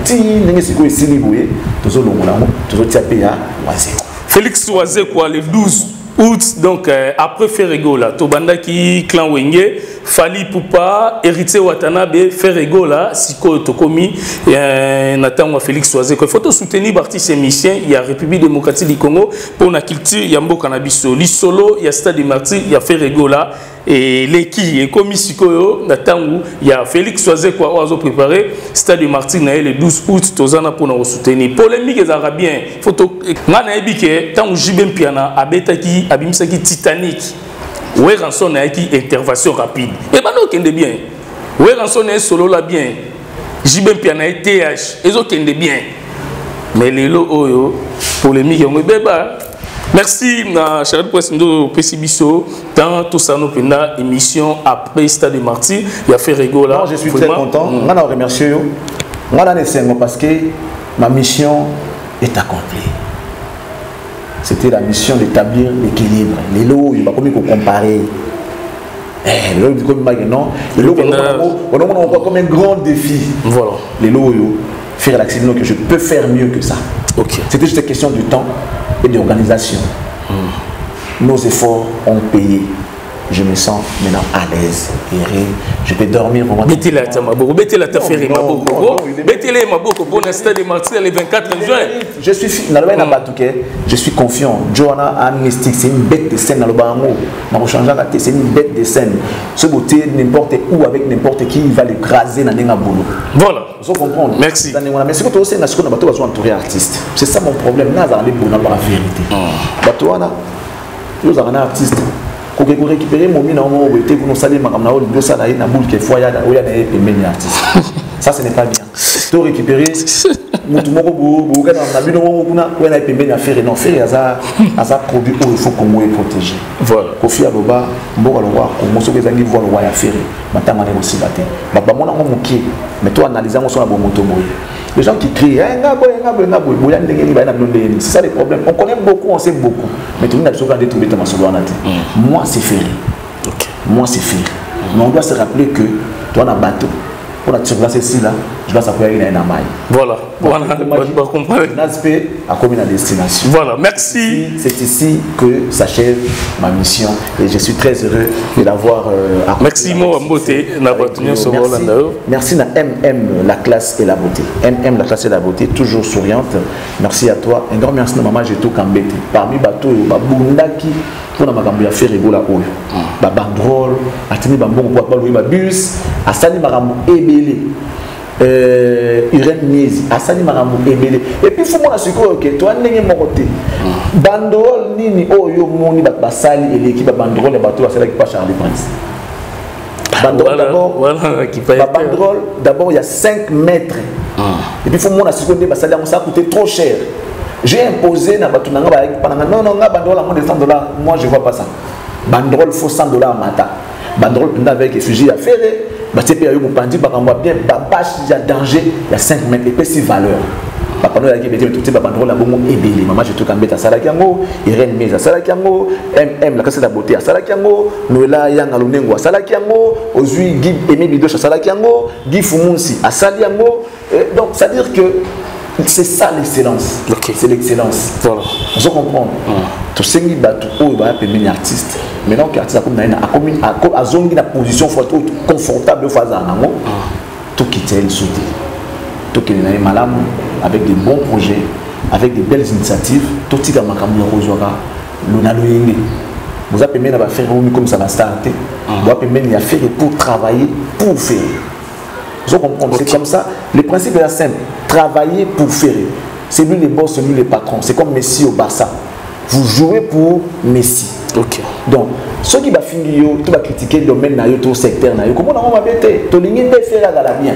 Félix Oisé quoi le 12 août, donc après Ferregola, Tobanda qui clan Wenge, Fali Poupa, Héritier Watanabe, Ferregola, Siko Tokomi, Nathan Félix Oisé. Il faut soutenir l'artiste émission, il y a République démocratique du Congo, pour la culture, il y a Mbo Cannabiso, l'Isolo, il y a Stade des Martyrs, il y a Ferregola, et l'équipe, et comme Siko, Nathan, il y a Félix Oisé quoi, on a préparé, Stade des Martyrs, le 12 août, Tozana pour nous soutenir. Polémique des Arabiens, photo, Nanaïbike, tant que Jibem Piana, Abetaki, Abimsaki Titanic. Ouais, rançon a qui intervention rapide. Et ben non, qu'est bien. Ouais, rançon est solo là bien. Jibem Piana et TH, ils ont qu'est bien. Mais les lots oyo polémique on beba. Merci na Charles Poissendo Pessibiso dans tout ça nos pena émission après Stade des Martyrs, il a fait rigoler. Je suis très content. On a remercié yo. On a nécessairement parce que ma mission est accomplie. C'était la mission d'établir l'équilibre. Les lots, il va comme comparer. Les lots, les lots, on a comme un grand défi. Voilà. Les lots, faire l'accident que je peux faire mieux que ça. Okay. C'était juste une question du temps et d'organisation. Nos efforts ont payé. Je me sens maintenant à l'aise, je peux dormir au moment. Mettez la Tamaboko, mettez la Taferi Maboko, mettez les Maboko pour le Stade des Martyrs le 24 juin. Je suis confiant. Johanna a un mystique, c'est une bête de scène dans le Bahango. C'est une bête de scène. Ce beauté, n'importe où, avec n'importe qui, il va l'écraser dans un boulot. Voilà. Vous comprenez? Merci. Mais c'est que tu as un entouré artiste. C'est ça mon problème. N'a pas la vérité. Vous avez un artiste. Pour récupérer mon mine en haut, vous savez, ça ce n'est pas bien. Pour récupérer mon produit il faut qu'on le protège. Voilà. Kofi Aloba, mais toi analysant mon moto. Les gens qui crient, c'est ça le problème. On connaît beaucoup, on sait beaucoup. Mais tout le monde a besoin de trouver ta masse. Moi, c'est ferré. Moi, c'est ferré. Mais on doit se rappeler que toi, on a un bateau. Pour la surveillance ici, là, je dois savoir qu'il y a un maille. Voilà. Voilà. On comprend. L'aspect a comme une destination. Voilà. Merci. C'est ici que s'achève ma mission. Et je suis très heureux de l'avoir merci, moi, beauté. Merci à MM, la classe et la beauté. MM, la classe et la beauté, toujours souriante. Merci à toi. Un grand merci à maman Jeto Kambete. Parmi bateau, Babundaki, pour la magambo ya faire rigola oyo. Ba bandrole, atini ba mbongo pour ba louer bus, asali magambo ebele. Irène Niezi, asali magambo ebele. Et puis faut moi siko que toi ndenge mokote. Bandrole nini oyo moni ba sali et l'équipe ba bandrole ya bateau asala qui pas Charlie Prince. Bandrole d'abord, d'abord il y a 5 mètres. Et puis faut moi siko de ba sali ça a coûté trop cher. J'ai imposé non, bandrole à moins de $100. Moi, je ne vois pas ça. Bandrole, il faut $100 à Mata. Bandrole, avec les fusils à faire. Il y a bien, il y a danger, il y a 5 mètres, et puis c'est valeur. Papa, nous avons tout bandrole à bon ébélé. Maman, j'ai tout cambé à Salakiango, Irène Mise à Salakiango, MM, la casse de la beauté à Salakiango, Noëlla Yang Alunengo à Salakiango, Ozui, Guy Aimé Bidoche à Salakiango, Guy Fumunsi à Saliango. Donc, c'est-à-dire que c'est ça l'excellence. Okay. C'est l'excellence. Voilà. Je comprends. Tout ce qui est un artiste. Maintenant, l'artiste a une position confortable tout quitter le soutien. Tout qui est malade, avec des bons projets, avec des belles initiatives, tout ce qui est vous avez permis de faire comme ça va starter. Vous avez permis de faire pour travailler, pour faire. C'est comme ça. Le principe est simple. Travailler pour faire. C'est lui le boss, c'est lui le patron. C'est comme Messi au Barça. Vous jouez pour Messi. Ok. Donc, ceux qui vont finir, tu vas critiquer le domaine, le secteur, comment on va faire? Tu vas faire bien.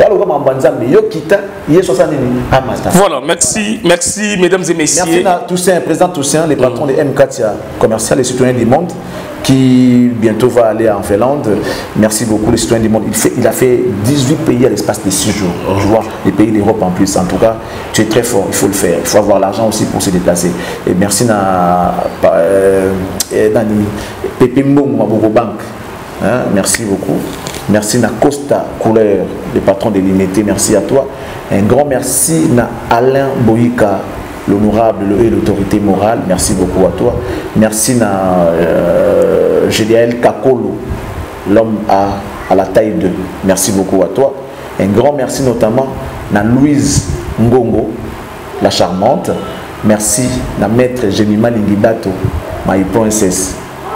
Voilà, merci, merci mesdames et messieurs. Merci à Toussaint, président Toussaint, les patrons de M4 commercial et citoyens du monde, qui bientôt va aller en Finlande. Merci beaucoup les citoyens du monde. Il a fait 18 pays à l'espace de 6 jours. Je vois les pays d'Europe en plus. En tout cas, tu es très fort, il faut le faire. Il faut avoir l'argent aussi pour se déplacer. Et merci à Pépé Mbongo, Mabogo Bank. Merci beaucoup. Merci na Costa Couleur, le patron de l'unité. Merci à toi. Un grand merci na Alain Boïka, l'honorable et l'autorité morale. Merci beaucoup à toi. Merci na Géliel Kakolo, l'homme à la taille 2. Merci beaucoup à toi. Un grand merci notamment na Louise Ngongo, la charmante. Merci na maître Jemima Lingidato, my princess.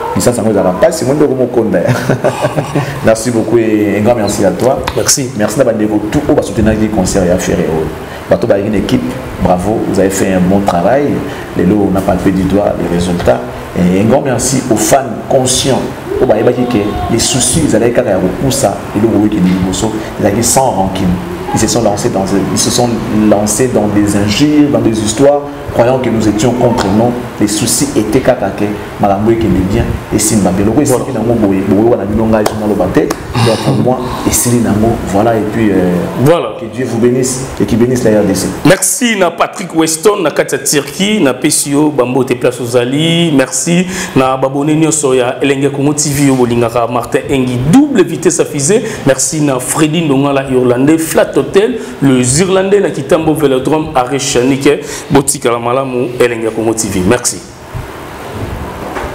Merci beaucoup et un grand merci à toi. Merci. Merci d'avoir tout au bas soutenir les concerts et affaires. Bateau a une équipe, bravo, vous avez fait un bon travail. Les lots, on a palpé du doigt les résultats. Et un grand merci aux fans conscients. Les soucis, ils allaient carrément pour ça. Et le groupe qui ils allaient sans rancune. Ils se sont lancés dans des injures, dans des histoires, croyant que nous étions contre nous. Les soucis étaient qu'attaqués. Malamboui qui est bien. Et si Mbabelo, et si voilà, et puis voilà. Que Dieu vous bénisse et qu'il bénisse la RDC. Merci na Patrick Weston, na Katia Tirki, na PCO, Bambo te place aux Ali. Merci na Babone Nyosoya, Elenge Kongo TV, Bolingara, Martin Engi, double vitesse à fusée. Merci na Freddy Ndongala, Irlandais, Flat Hotel, les Irlandais, na Kitambo Velodrome, Arrechanike, Botika la Malamu, Elenge Kongo TV. Merci.